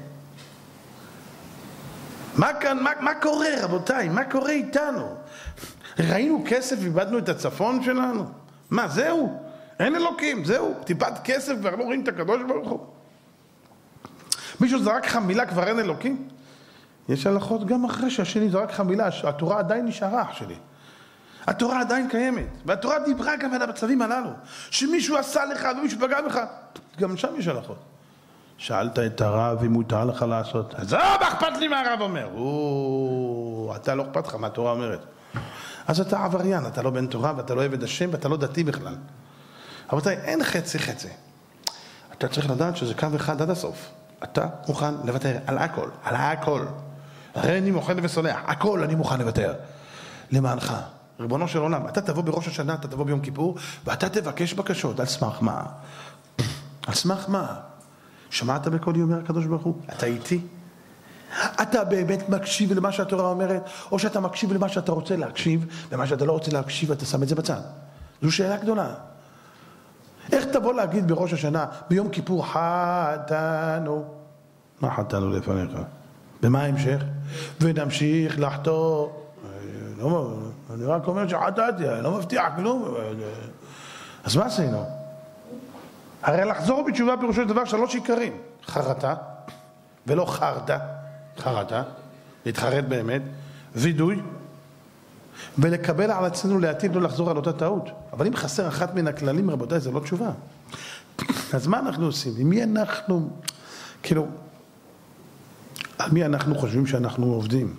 מה קורה רבותיי? מה קורה איתנו? ראינו כסף ואיבדנו את הצפון שלנו? מה זהו? אין אלוקים, זהו, טיפת כסף כבר לא רואים את הקדוש ברוך הוא. מישהו זרק לך מילה כבר אין אלוקים? יש הלכות גם אחרי שהשני זרק לך מילה, התורה עדיין נשארה אח שלי. התורה עדיין קיימת, והתורה דיברה גם על המצבים הללו, שמישהו עשה לך ומישהו פגע בך, גם שם יש הלכות. שאלת את הרב אם מותר לך לעשות, אז אכפת לי מה הרב אומר. אתה לא אכפת לך מה התורה אומרת. אז אתה עבריין, אתה לא בן תורה ואתה לא עבד השם ואתה לא דתי בכלל. רבותיי, אין חצי. אתה צריך לדעת שזה קו אחד עד הסוף. אתה מוכן לוותר על הכל. הרי אני מוכן וסולח, הכל אני מוכן לוותר. למענך, ריבונו של עולם, אתה תבוא בראש השנה, אתה תבוא ביום כיפור, ואתה תבקש בקשות. על סמך מה? על סמך מה? שמעת בקולי אומר הקדוש ברוך הוא? אתה איתי? אתה באמת מקשיב למה שהתורה אומרת, או שאתה מקשיב למה שאתה רוצה להקשיב, ומה שאתה לא רוצה להקשיב אתה שם את זה בצד? זו שאלה גדולה. איך תבוא להגיד בראש השנה, ביום כיפור חטאנו? מה חטאנו לפניך? ומה ההמשך? ונמשיך לחטוא. אני רק אומר שחטאתי, אני לא מבטיח כלום. אז מה עשינו? הרי לחזור בתשובה פירושו של דבר 3 עיקרים. חרטה, ולא חרטה, חרטה, להתחרט באמת, וידוי, ולקבל על עצמנו לעתיד לא לחזור על אותה טעות. אבל אם חסר אחת מן הכללים, רבותיי, זה לא תשובה. אז מה אנחנו עושים? עם מי אנחנו, על מי אנחנו חושבים שאנחנו עובדים?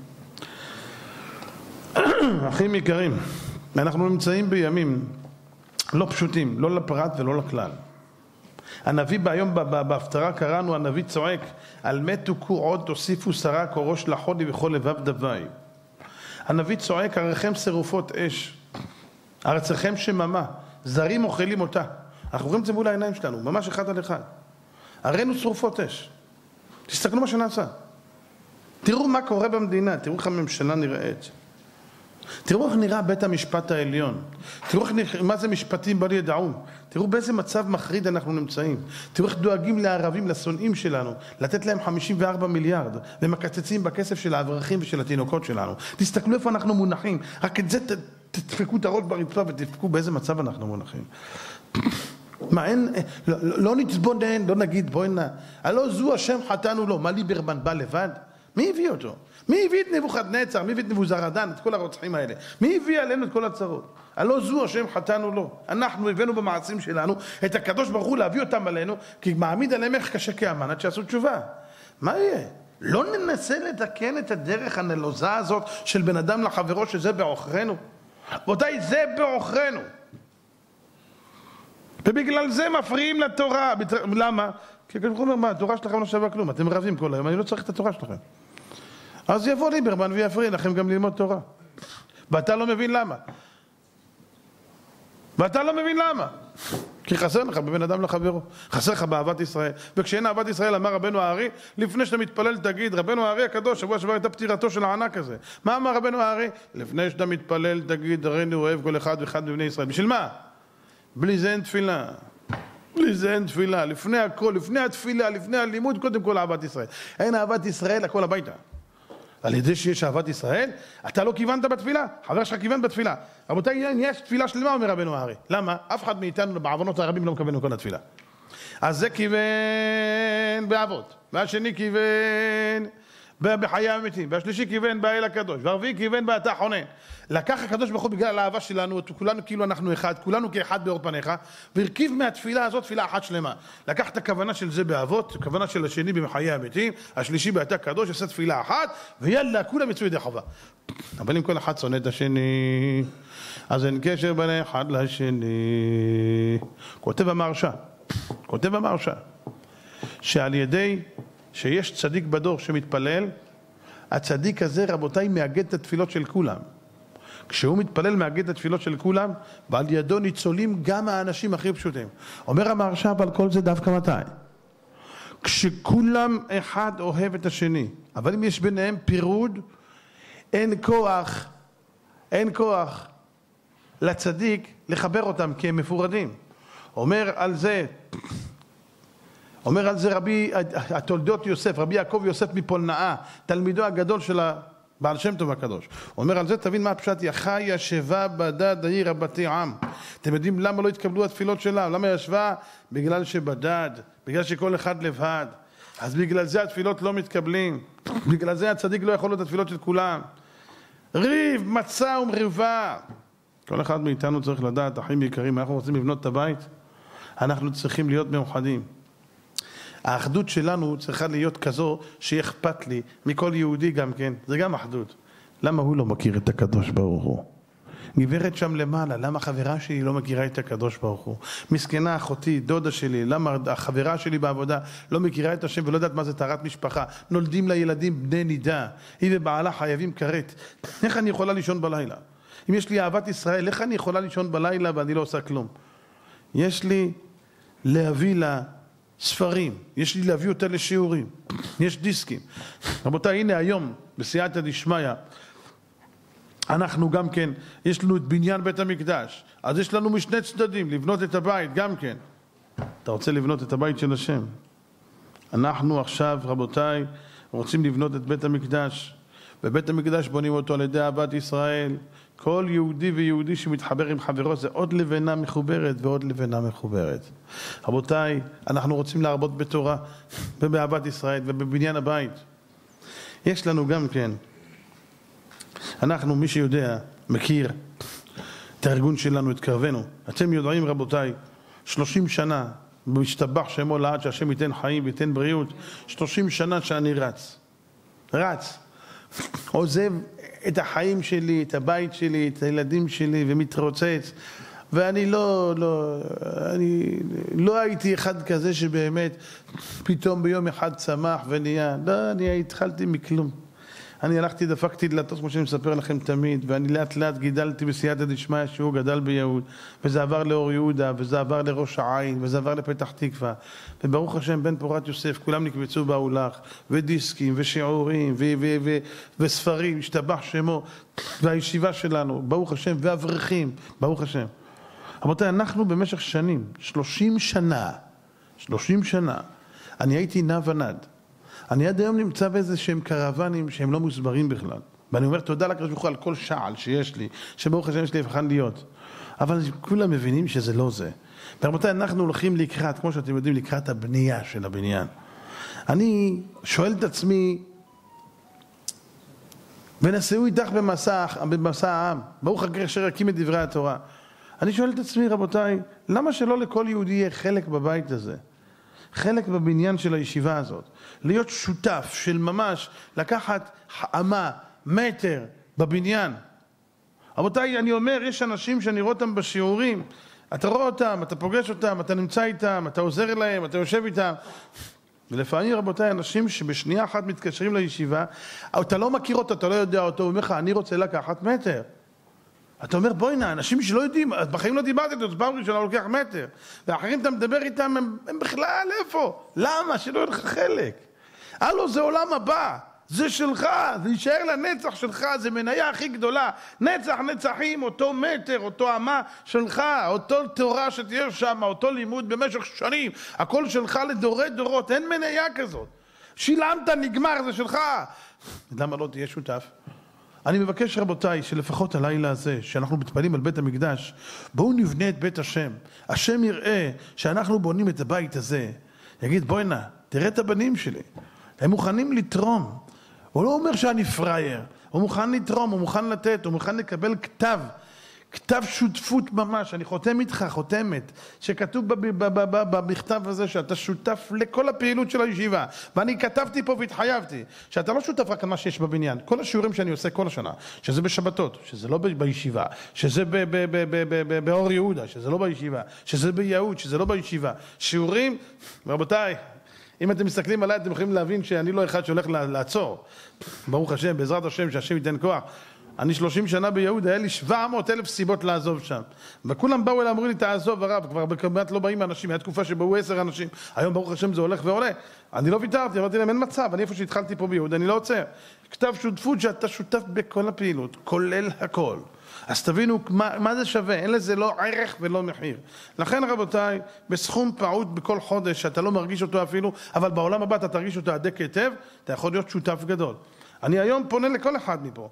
אחים יקרים, אנחנו נמצאים בימים לא פשוטים, לא לפרט ולא לכלל. הנביא היום בהפטרה קראנו, הנביא צועק, על מתו כו עוד תוסיפו שרה כראש לחודי וכל לבב דווי. הנביא צועק, עריכם שרופות אש, ארצכם שממה, זרים אוכלים אותה. אנחנו רואים את זה מול העיניים שלנו, ממש אחד על אחד. הראינו שרופות אש. תסתכלו מה שנעשה. תראו מה קורה במדינה, תראו איך הממשלה נראית. תראו איך נראה בית המשפט העליון. תראו מה זה משפטים בל ידעו. תראו באיזה מצב מחריד אנחנו נמצאים. תראו איך דואגים לערבים, לשונאים שלנו, לתת להם 54 מיליארד, ומקצצים בכסף של האברכים ושל התינוקות שלנו. תסתכלו איפה אנחנו מונחים. רק את זה תדפקו את הראש ברצפה ותדפקו באיזה מצב אנחנו מונחים. מה אין, לא נתבונן, לא נגיד בואי נא. הלא זו השם חטאנו לו. מה ליברמן בא לבד? מי הביא אותו? מי הביא את נבוכדנצר? מי הביא את נבוזראדן? את כל הרוצחים האלה? מי הביא עלינו את כל הצרות? הלא זו השם חטאנו לו. אנחנו הבאנו במעשים שלנו את הקדוש ברוך הוא להביא אותם עלינו, כי מעמיד עליהם איך קשה כאמן עד שעשו תשובה. מה יהיה? לא ננסה לתקן את הדרך הנלוזה הזאת של בן אדם לחברו שזה בעוכרנו. רבותיי, זה בעוכרנו. ובגלל זה מפריעים לתורה. למה? כי הקדוש ברוך הוא אומר, מה, התורה שלכם לא שווה כלום, אתם רבים כל היום, אני לא צריך את התורה שלכם. אז יבוא ליברמן ויפריע לכם גם ללמוד תורה. ואתה לא מבין למה. כי חסר לך בבן אדם לחברו, חסר לך באהבת ישראל. וכשאין אהבת ישראל, אמר רבנו הארי, לפני שאתה מתפלל תגיד, רבנו הארי הקדוש, שבוע שעבר הייתה פטירתו של הענק הזה. מה אמר רבנו הארי? לפני שאתה מתפלל תגיד, הריני אוהב כל אחד ואחד מבני ישראל. בשביל מה? בלי זה אין תפילה. בלי זה אין תפילה. לפני הכל, לפני התפילה, לפני הלימוד, קודם כל אהבת ישראל. אין אהבת ישראל, הכל הביתה. על ידי שיש אהבת ישראל, אתה לא כיוונת בתפילה, חבר שלך כיוון בתפילה. רבותיי, יש תפילה שלמה, אומר רבנו הארי. למה? אף אחד מאיתנו בעוונות הרבים לא מקבל מכל התפילה. אז זה כיוון באבות, והשני כיוון בחיי המתים, והשלישי כיוון באל הקדוש, והרביעי כיוון באתה חונן. לקח הקדוש ברוך הוא בגלל האהבה שלנו, כולנו כאילו אנחנו אחד, כולנו כאחד באור פניך, והרכיב מהתפילה הזאת תפילה אחת שלמה. לקח את הכוונה של זה באבות, הכוונה של השני בחיי המתים, השלישי באתה קדוש, עושה תפילה אחת, ויאללה, כולם יצאו ידי חובה. אבל אם כל אחד שונא את השני, אז אין קשר בין אחד לשני. כותב המהרש"א, שעל ידי שיש צדיק בדור שמתפלל, הצדיק הזה רבותיי מאגד את התפילות של כולם. כשהוא מתפלל מאגד את התפילות של כולם, ועל ידו ניצולים גם האנשים הכי פשוטים. אומר המהרש"א, אבל כל זה דווקא מתי? כשכולם אחד אוהב את השני. אבל אם יש ביניהם פירוד, אין כוח לצדיק לחבר אותם כי הם מפורדים. אומר על זה רבי התולדות יוסף, רבי יעקב יוסף מפולנאה, תלמידו הגדול של הבעל שם טוב הקדוש. אומר על זה, תבין מה הפשט, יחי ישבה בדד העיר רבתי עם. אתם יודעים למה לא התקבלו התפילות שלה? למה ישבה? בגלל שבדד, בגלל שכל אחד לבד. אז בגלל זה התפילות לא מתקבלים. בגלל זה הצדיק לא יכול להיות התפילות של כולם. ריב, מצה ומריבה. כל אחד מאיתנו צריך לדעת, אחים יקרים, אנחנו רוצים לבנות את הבית, אנחנו צריכים להיות מאוחדים. האחדות שלנו צריכה להיות כזו שאכפת לי מכל יהודי גם כן, זה גם אחדות. למה הוא לא מכיר את הקדוש ברוך הוא? גברת שם למעלה, למה חברה שלי לא מכירה את הקדוש ברוך הוא? מסכנה אחותי, דודה שלי, למה החברה שלי בעבודה לא מכירה את השם ולא יודעת מה זה טהרת משפחה? נולדים לילדים בני נידה, היא ובעלה חייבים כרת. איך אני יכולה לישון בלילה? אם יש לי אהבת ישראל, איך אני יכולה לישון בלילה ואני לא עושה כלום? יש לי להביא לה ספרים, יש לי להביא אותה לשיעורים, יש דיסקים. רבותיי, הנה היום בסייעתא דשמיא, אנחנו גם כן, יש לנו את בניין בית המקדש, אז יש לנו משני צדדים, לבנות את הבית גם כן. אתה רוצה לבנות את הבית של השם? אנחנו עכשיו, רבותיי, רוצים לבנות את בית המקדש, ובית המקדש בונים אותו על ידי אהבת ישראל. כל יהודי ויהודי שמתחבר עם חברו זה עוד לבנה מחוברת ועוד לבנה מחוברת. רבותיי, אנחנו רוצים להרבות בתורה ובאהבת ישראל ובבניין הבית. יש לנו גם כן, אנחנו, מי שיודע, מכיר את הארגון שלנו, את קרבנו. אתם יודעים רבותיי, 30 שנה משתבח שמו לעד שהשם ייתן חיים וייתן בריאות, 30 שנה שאני רץ, עוזב את החיים שלי, את הבית שלי, את הילדים שלי ומתרוצץ, ואני אני לא הייתי אחד כזה שבאמת פתאום ביום אחד צמח ונהיה, לא, אני התחלתי מכלום. אני הלכתי, דפקתי דלתות כמו שאני מספר לכם תמיד, ואני לאט לאט גידלתי בסייעתא דשמיא שהוא גדל ביהוד, וזה עבר לאור יהודה, וזה עבר לראש העין, וזה עבר לפתח תקווה, וברוך השם בן פורת יוסף, כולם נקבצו באולך, ודיסקים, ושיעורים, וספרים, השתבח שמו, והישיבה שלנו, ברוך השם, ואברכים, ברוך השם. רבותיי, אנחנו במשך שנים, 30 שנה, אני הייתי נע ונד. אני עד היום נמצא באיזה שהם קרוונים שהם לא מוסברים בכלל. ואני אומר תודה לקדוש ברוך הוא על כל שעל שיש לי, שברוך השם יש לי היכן להיות. אבל כולם מבינים שזה לא זה. ורבותיי, אנחנו הולכים לקראת, כמו שאתם יודעים, לקראת הבנייה של הבניין. אני שואל את עצמי, ונסעו איתך במסע העם, ברוך אשר יקים את דברי התורה. אני שואל את עצמי, רבותיי, למה שלא לכל יהודי יהיה חלק בבית הזה? חלק בבניין של הישיבה הזאת, להיות שותף של ממש, לקחת אמה, מטר בבניין. רבותיי, אני אומר, יש אנשים שאני רואה אותם בשיעורים, אתה רואה אותם, אתה פוגש אותם, אתה נמצא איתם, אתה עוזר להם, אתה יושב איתם. ולפעמים, רבותיי, אנשים שבשנייה אחת מתקשרים לישיבה, אתה לא מכיר אותו, אתה לא יודע אותו, הוא אומר לך, אני רוצה לקחת מטר. אתה אומר, בואי נה, אנשים שלא יודעים, בחיים לא דיברתי איתו, פעם ראשונה לוקח מטר. ואחרים אתה מדבר איתם, הם בכלל איפה? למה? שלא יהיה לך חלק. הלו, זה עולם הבא, זה שלך, זה יישאר לנצח שלך, זה מניה הכי גדולה. נצח נצחים, אותו מטר, אותו אמה שלך, אותו תורה שתהיה שם, אותו לימוד במשך שנים, הכל שלך לדורי דורות, אין מניה כזאת. שילמת, נגמר, זה שלך. למה לא תהיה שותף? אני מבקש רבותיי שלפחות הלילה הזה שאנחנו מתפעלים על בית המקדש, בואו נבנה את בית השם. השם יראה שאנחנו בונים את הבית הזה, יגיד בואי נה, תראה את הבנים שלי, הם מוכנים לתרום, הוא לא אומר שאני פרייר, הוא מוכן לתרום, הוא מוכן לתת, הוא מוכן לקבל כתב שותפות ממש, אני חותם איתך, חותמת, שכתוב במכתב הזה שאתה שותף לכל הפעילות של הישיבה, ואני כתבתי פה והתחייבתי, שאתה לא שותף רק על מה שיש בבניין, כל השיעורים שאני עושה כל השנה, שזה בשבתות, שזה לא בישיבה, שזה באור יהודה, שזה לא בישיבה, שזה ביהוד, שזה לא בישיבה, שיעורים, רבותיי, אם אתם מסתכלים עליי, אתם יכולים להבין שאני לא אחד שהולך לעצור. ברוך השם, בעזרת השם, שהשם ייתן כוח. אני 30 שנה ביהוד, היה לי 700,000 סיבות לעזוב שם. וכולם באו אליי, אמרו לי, תעזוב הרב, כבר כמעט לא באים אנשים, היה תקופה שבאו 10 אנשים. היום ברוך השם זה הולך ועולה. אני לא ויתרתי, אמרתי להם, אין מצב, אני איפה שהתחלתי פה ביהוד, אני לא עוצר. כתב שותפות שאתה שותף בכל הפעילות, כולל הכל. אז תבינו מה זה שווה, אין לזה לא ערך ולא מחיר. לכן רבותיי, בסכום פעוט בכל חודש, שאתה לא מרגיש אותו אפילו, אבל בעולם הבא אתה תרגיש אותו הדק היטב, אתה יכול להיות שותף גדול. אני היום פונה לכל אחד מפה.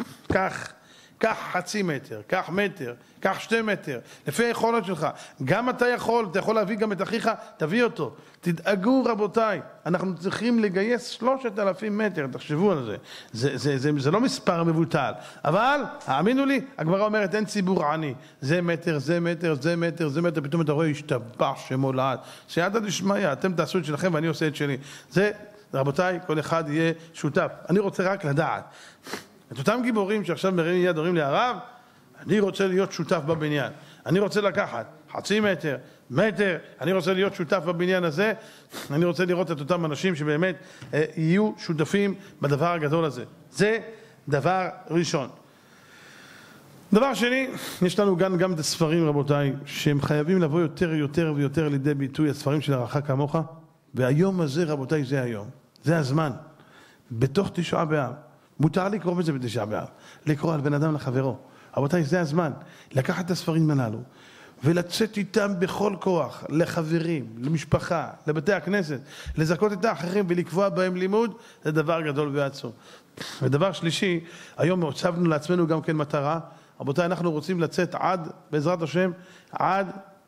קח חצי מטר, קח מטר, קח 2 מטר, לפי היכולת שלך. גם אתה יכול להביא גם את אחיך, תביא אותו. תדאגו רבותיי, אנחנו צריכים לגייס 3,000 מטר, תחשבו על זה. זה לא מספר מבוטל. אבל, האמינו לי, הגמרא אומרת, אין ציבור עני. זה מטר, זה מטר, זה מטר, זה מטר, פתאום אתה רואה, השתבח שמו לעד. סייעתא דשמיא, אתם תעשו את שלכם ואני עושה את שלי. זה, רבותיי, כל אחד יהיה שותף. אני רוצה רק לדעת. את אותם גיבורים שעכשיו מרימים יד אומרים לי, הרב, אני רוצה להיות שותף בבניין. אני רוצה לקחת חצי מטר, מטר, אני רוצה להיות שותף בבניין הזה. אני רוצה לראות את אותם אנשים שבאמת יהיו שותפים בדבר הגדול הזה. זה דבר ראשון. דבר שני, יש לנו גם את הספרים, רבותיי, שהם חייבים לבוא יותר ויותר לידי ביטוי, הספרים של ערכך כמוך. והיום הזה, רבותיי, זה היום. זה הזמן. בתוך תשעה באב. מותר לקרוא בזה בתשעה באב, לקרוא על בן אדם לחברו. רבותיי, זה הזמן, לקחת את הספרים הללו, ולצאת איתם בכל כוח, לחברים, למשפחה, לבתי הכנסת, לזכות את האחרים ולקבוע בהם לימוד, זה דבר גדול ועצום. ודבר שלישי, היום הצבנו לעצמנו גם כן מטרה, רבותיי, אנחנו רוצים לצאת עד, בעזרת השם, עד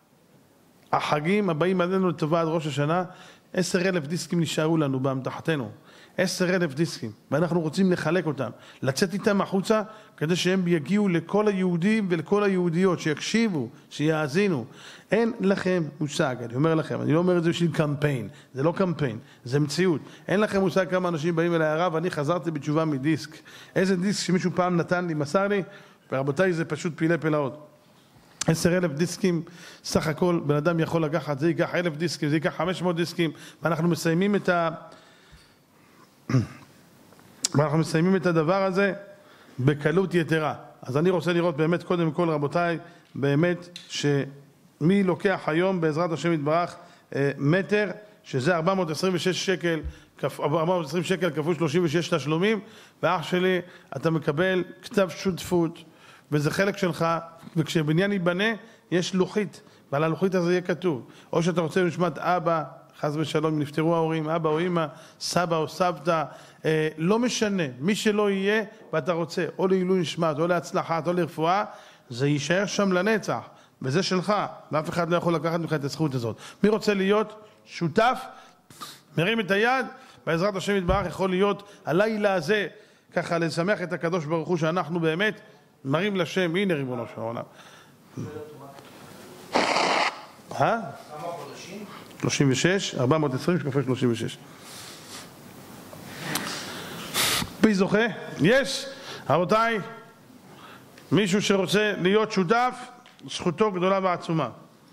החגים הבאים עלינו לטובה עד ראש השנה, 10,000 דיסקים נשארו לנו באמתחתנו. 10,000 דיסקים, ואנחנו רוצים לחלק אותם, לצאת איתם החוצה, כדי שהם יגיעו לכל היהודים ולכל היהודיות, שיקשיבו, שיאזינו. אין לכם מושג, אני אומר לכם, אני לא אומר את זה בשביל קמפיין, זה לא קמפיין, זה מציאות. אין לכם מושג כמה אנשים באים אליי, הרב, אני חזרתי בתשובה מדיסק. איזה דיסק שמישהו פעם נתן לי, מסר לי, ורבותיי, זה פשוט פילי פלאות. 10,000 דיסקים, סך הכל, בן אדם יכול לקחת, זה ייקח 1,000 דיסקים, זה ייקח 500 דיסקים, ואנחנו מסיימים את הדבר הזה בקלות יתרה. אז אני רוצה לראות באמת קודם כל רבותיי, באמת שמי לוקח היום בעזרת השם יתברך מטר, שזה 426 שקל, 420 שקל כפול 36 תשלומים, ואח שלי אתה מקבל כתב שותפות, וזה חלק שלך, וכשבניין ייבנה יש לוחית, ועל הלוחית הזה יהיה כתוב, או שאתה רוצה לשמת אבא, חס ושלום, אם נפטרו ההורים, אבא או אמא, סבא או סבתא, לא משנה, מי שלא יהיה, ואתה רוצה, או לעילוי נשמת, או להצלחת, או לרפואה, זה יישאר שם לנצח, וזה שלך, ואף אחד לא יכול לקחת ממך את הזכות הזאת. מי רוצה להיות שותף, מרים את היד, בעזרת השם יתברך יכול להיות הלילה הזה, ככה לשמח את הקדוש ברוך הוא, שאנחנו באמת מרים לשם, הנה ריבונו של העולם. 36, 420 שכפול 36. מי זוכה? יש, רבותיי, מישהו שרוצה להיות שותף, זכותו גדולה ועצומה.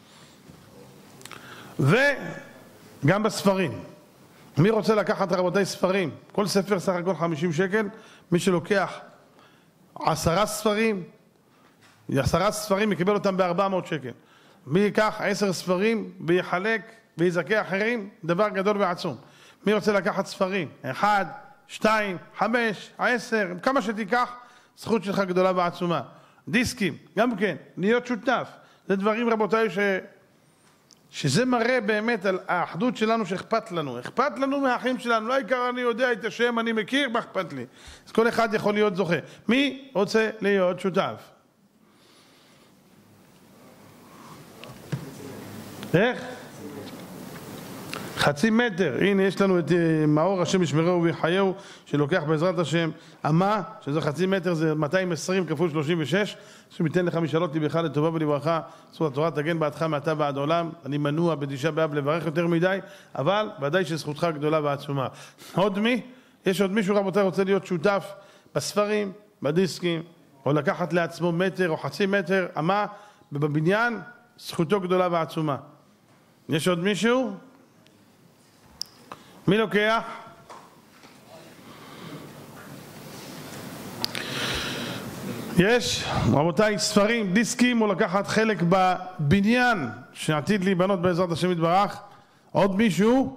וגם בספרים. מי רוצה לקחת, רבותיי, ספרים? כל ספר סך הכל 50 שקל. מי שלוקח 10 ספרים, 10 ספרים יקבל אותם ב-400 שקל. מי ייקח 10 ספרים ויחלק ויזכה אחרים, דבר גדול ועצום. מי רוצה לקחת ספרים? 1, 2, 5, 10, כמה שתיקח, זכות שלך גדולה ועצומה. דיסקים, גם כן, להיות שותף. זה דברים רבותיי שזה מראה באמת על האחדות שלנו שאכפת לנו. אכפת לנו מהאחים שלנו, לא העיקר אני יודע את השם, אני מכיר, מה אכפת לי? אז כל אחד יכול להיות זוכה. מי רוצה להיות שותף? איך? חצי מטר. הנה יש לנו את מאור השם ישמרהו ויחייהו שלוקח בעזרת השם אמה, שזה חצי מטר, זה 220 כפול 36, שמיתן לך משאלות ליבך לטובה ולברכה. זכות התורה תגן בעדך מעתה ועד עולם. אני מנוע בתשעה באב לברך יותר מדי, אבל ודאי שזכותך גדולה ועצומה. עוד מי? יש עוד מישהו רבותיי רוצה להיות שותף בספרים, בדיסקים, או לקחת לעצמו מטר או חצי מטר אמה בבניין? זכותו גדולה ועצומה. יש עוד מישהו? מי לוקח? יש, רבותיי, ספרים, דיסקים, או לקחת חלק בבניין שעתיד להיבנות בעזרת השם יתברך. עוד מישהו?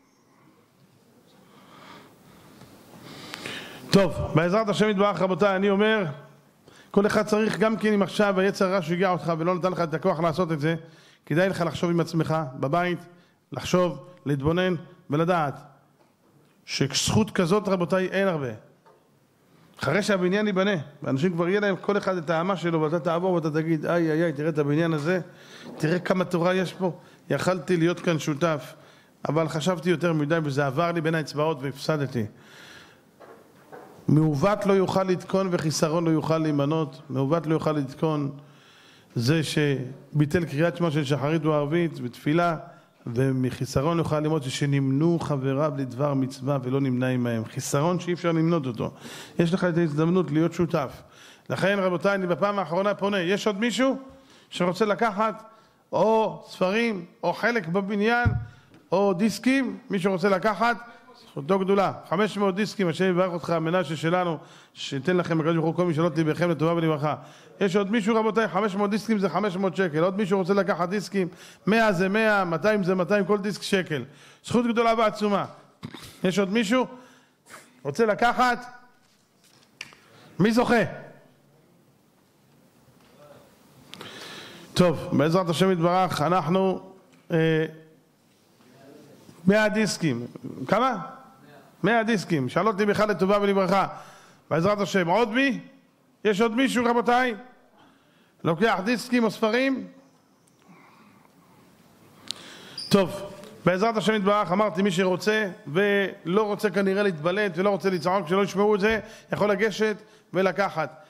טוב, בעזרת השם יתברך רבותיי, אני אומר, כל אחד צריך גם כן, אם עכשיו היצר הרע שהגיע אותך ולא נתן לך את הכוח לעשות את זה, כדאי לך לחשוב עם עצמך בבית, לחשוב, להתבונן ולדעת שזכות כזאת רבותיי אין הרבה. אחרי שהבניין ייבנה, ואנשים כבר יהיה להם כל אחד את האמה שלו, ואתה תעבור ואתה תגיד, איי, תראה את הבניין הזה, תראה כמה תורה יש פה, יכלתי להיות כאן שותף, אבל חשבתי יותר מדי וזה עבר לי בין האצבעות והפסדתי. מעוות לא יוכל לתקון וחיסרון לא יוכל להימנות. מעוות לא יוכל לתקון זה שביטל קריאת שמה של שחרית וערבית בתפילה, ומחיסרון יוכל ללמוד שנמנו חבריו לדבר מצווה ולא נמנה עמהם. חיסרון שאי אפשר למנות אותו. יש לך את ההזדמנות להיות שותף. לכן רבותיי, אני בפעם האחרונה פונה, יש עוד מישהו שרוצה לקחת או ספרים או חלק בבניין או דיסקים? מישהו רוצה לקחת? זכותו גדולה. 500 דיסקים, השם יברך אותך, המנשה שלנו, שייתן לכם הקדוש ברוך הוא כל משאלות ליבכם לטובה ולברכה. יש עוד מישהו רבותיי? 500 דיסקים זה 500 שקל. עוד מישהו רוצה לקחת דיסקים? 100 זה 100, 200 זה 200, כל דיסק שקל. זכות גדולה ועצומה. יש עוד מישהו רוצה לקחת? מי זוכה? טוב, בעזרת השם יתברך, אנחנו 100 דיסקים. כמה? 100 דיסקים. שאל אותי בכלל לטובה ולברכה. בעזרת השם. עוד מי? יש עוד מישהו רבותיי? לוקח דיסקים או ספרים? טוב, בעזרת השם יתברך, אמרתי מי שרוצה ולא רוצה כנראה להתבלט ולא רוצה לצעוק שלא ישמעו את זה, יכול לגשת ולקחת.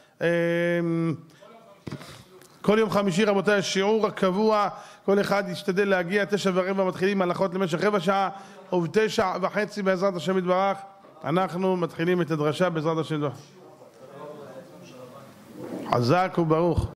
כל יום חמישי רבותיי, השיעור הקבוע, כל אחד ישתדל להגיע, 9:15 מתחילים הלכות למשך רבע שעה, וב9:30 בעזרת השם יתברך אנחנו מתחילים את הדרשה בעזרת השם יתברך. חזק וברוך.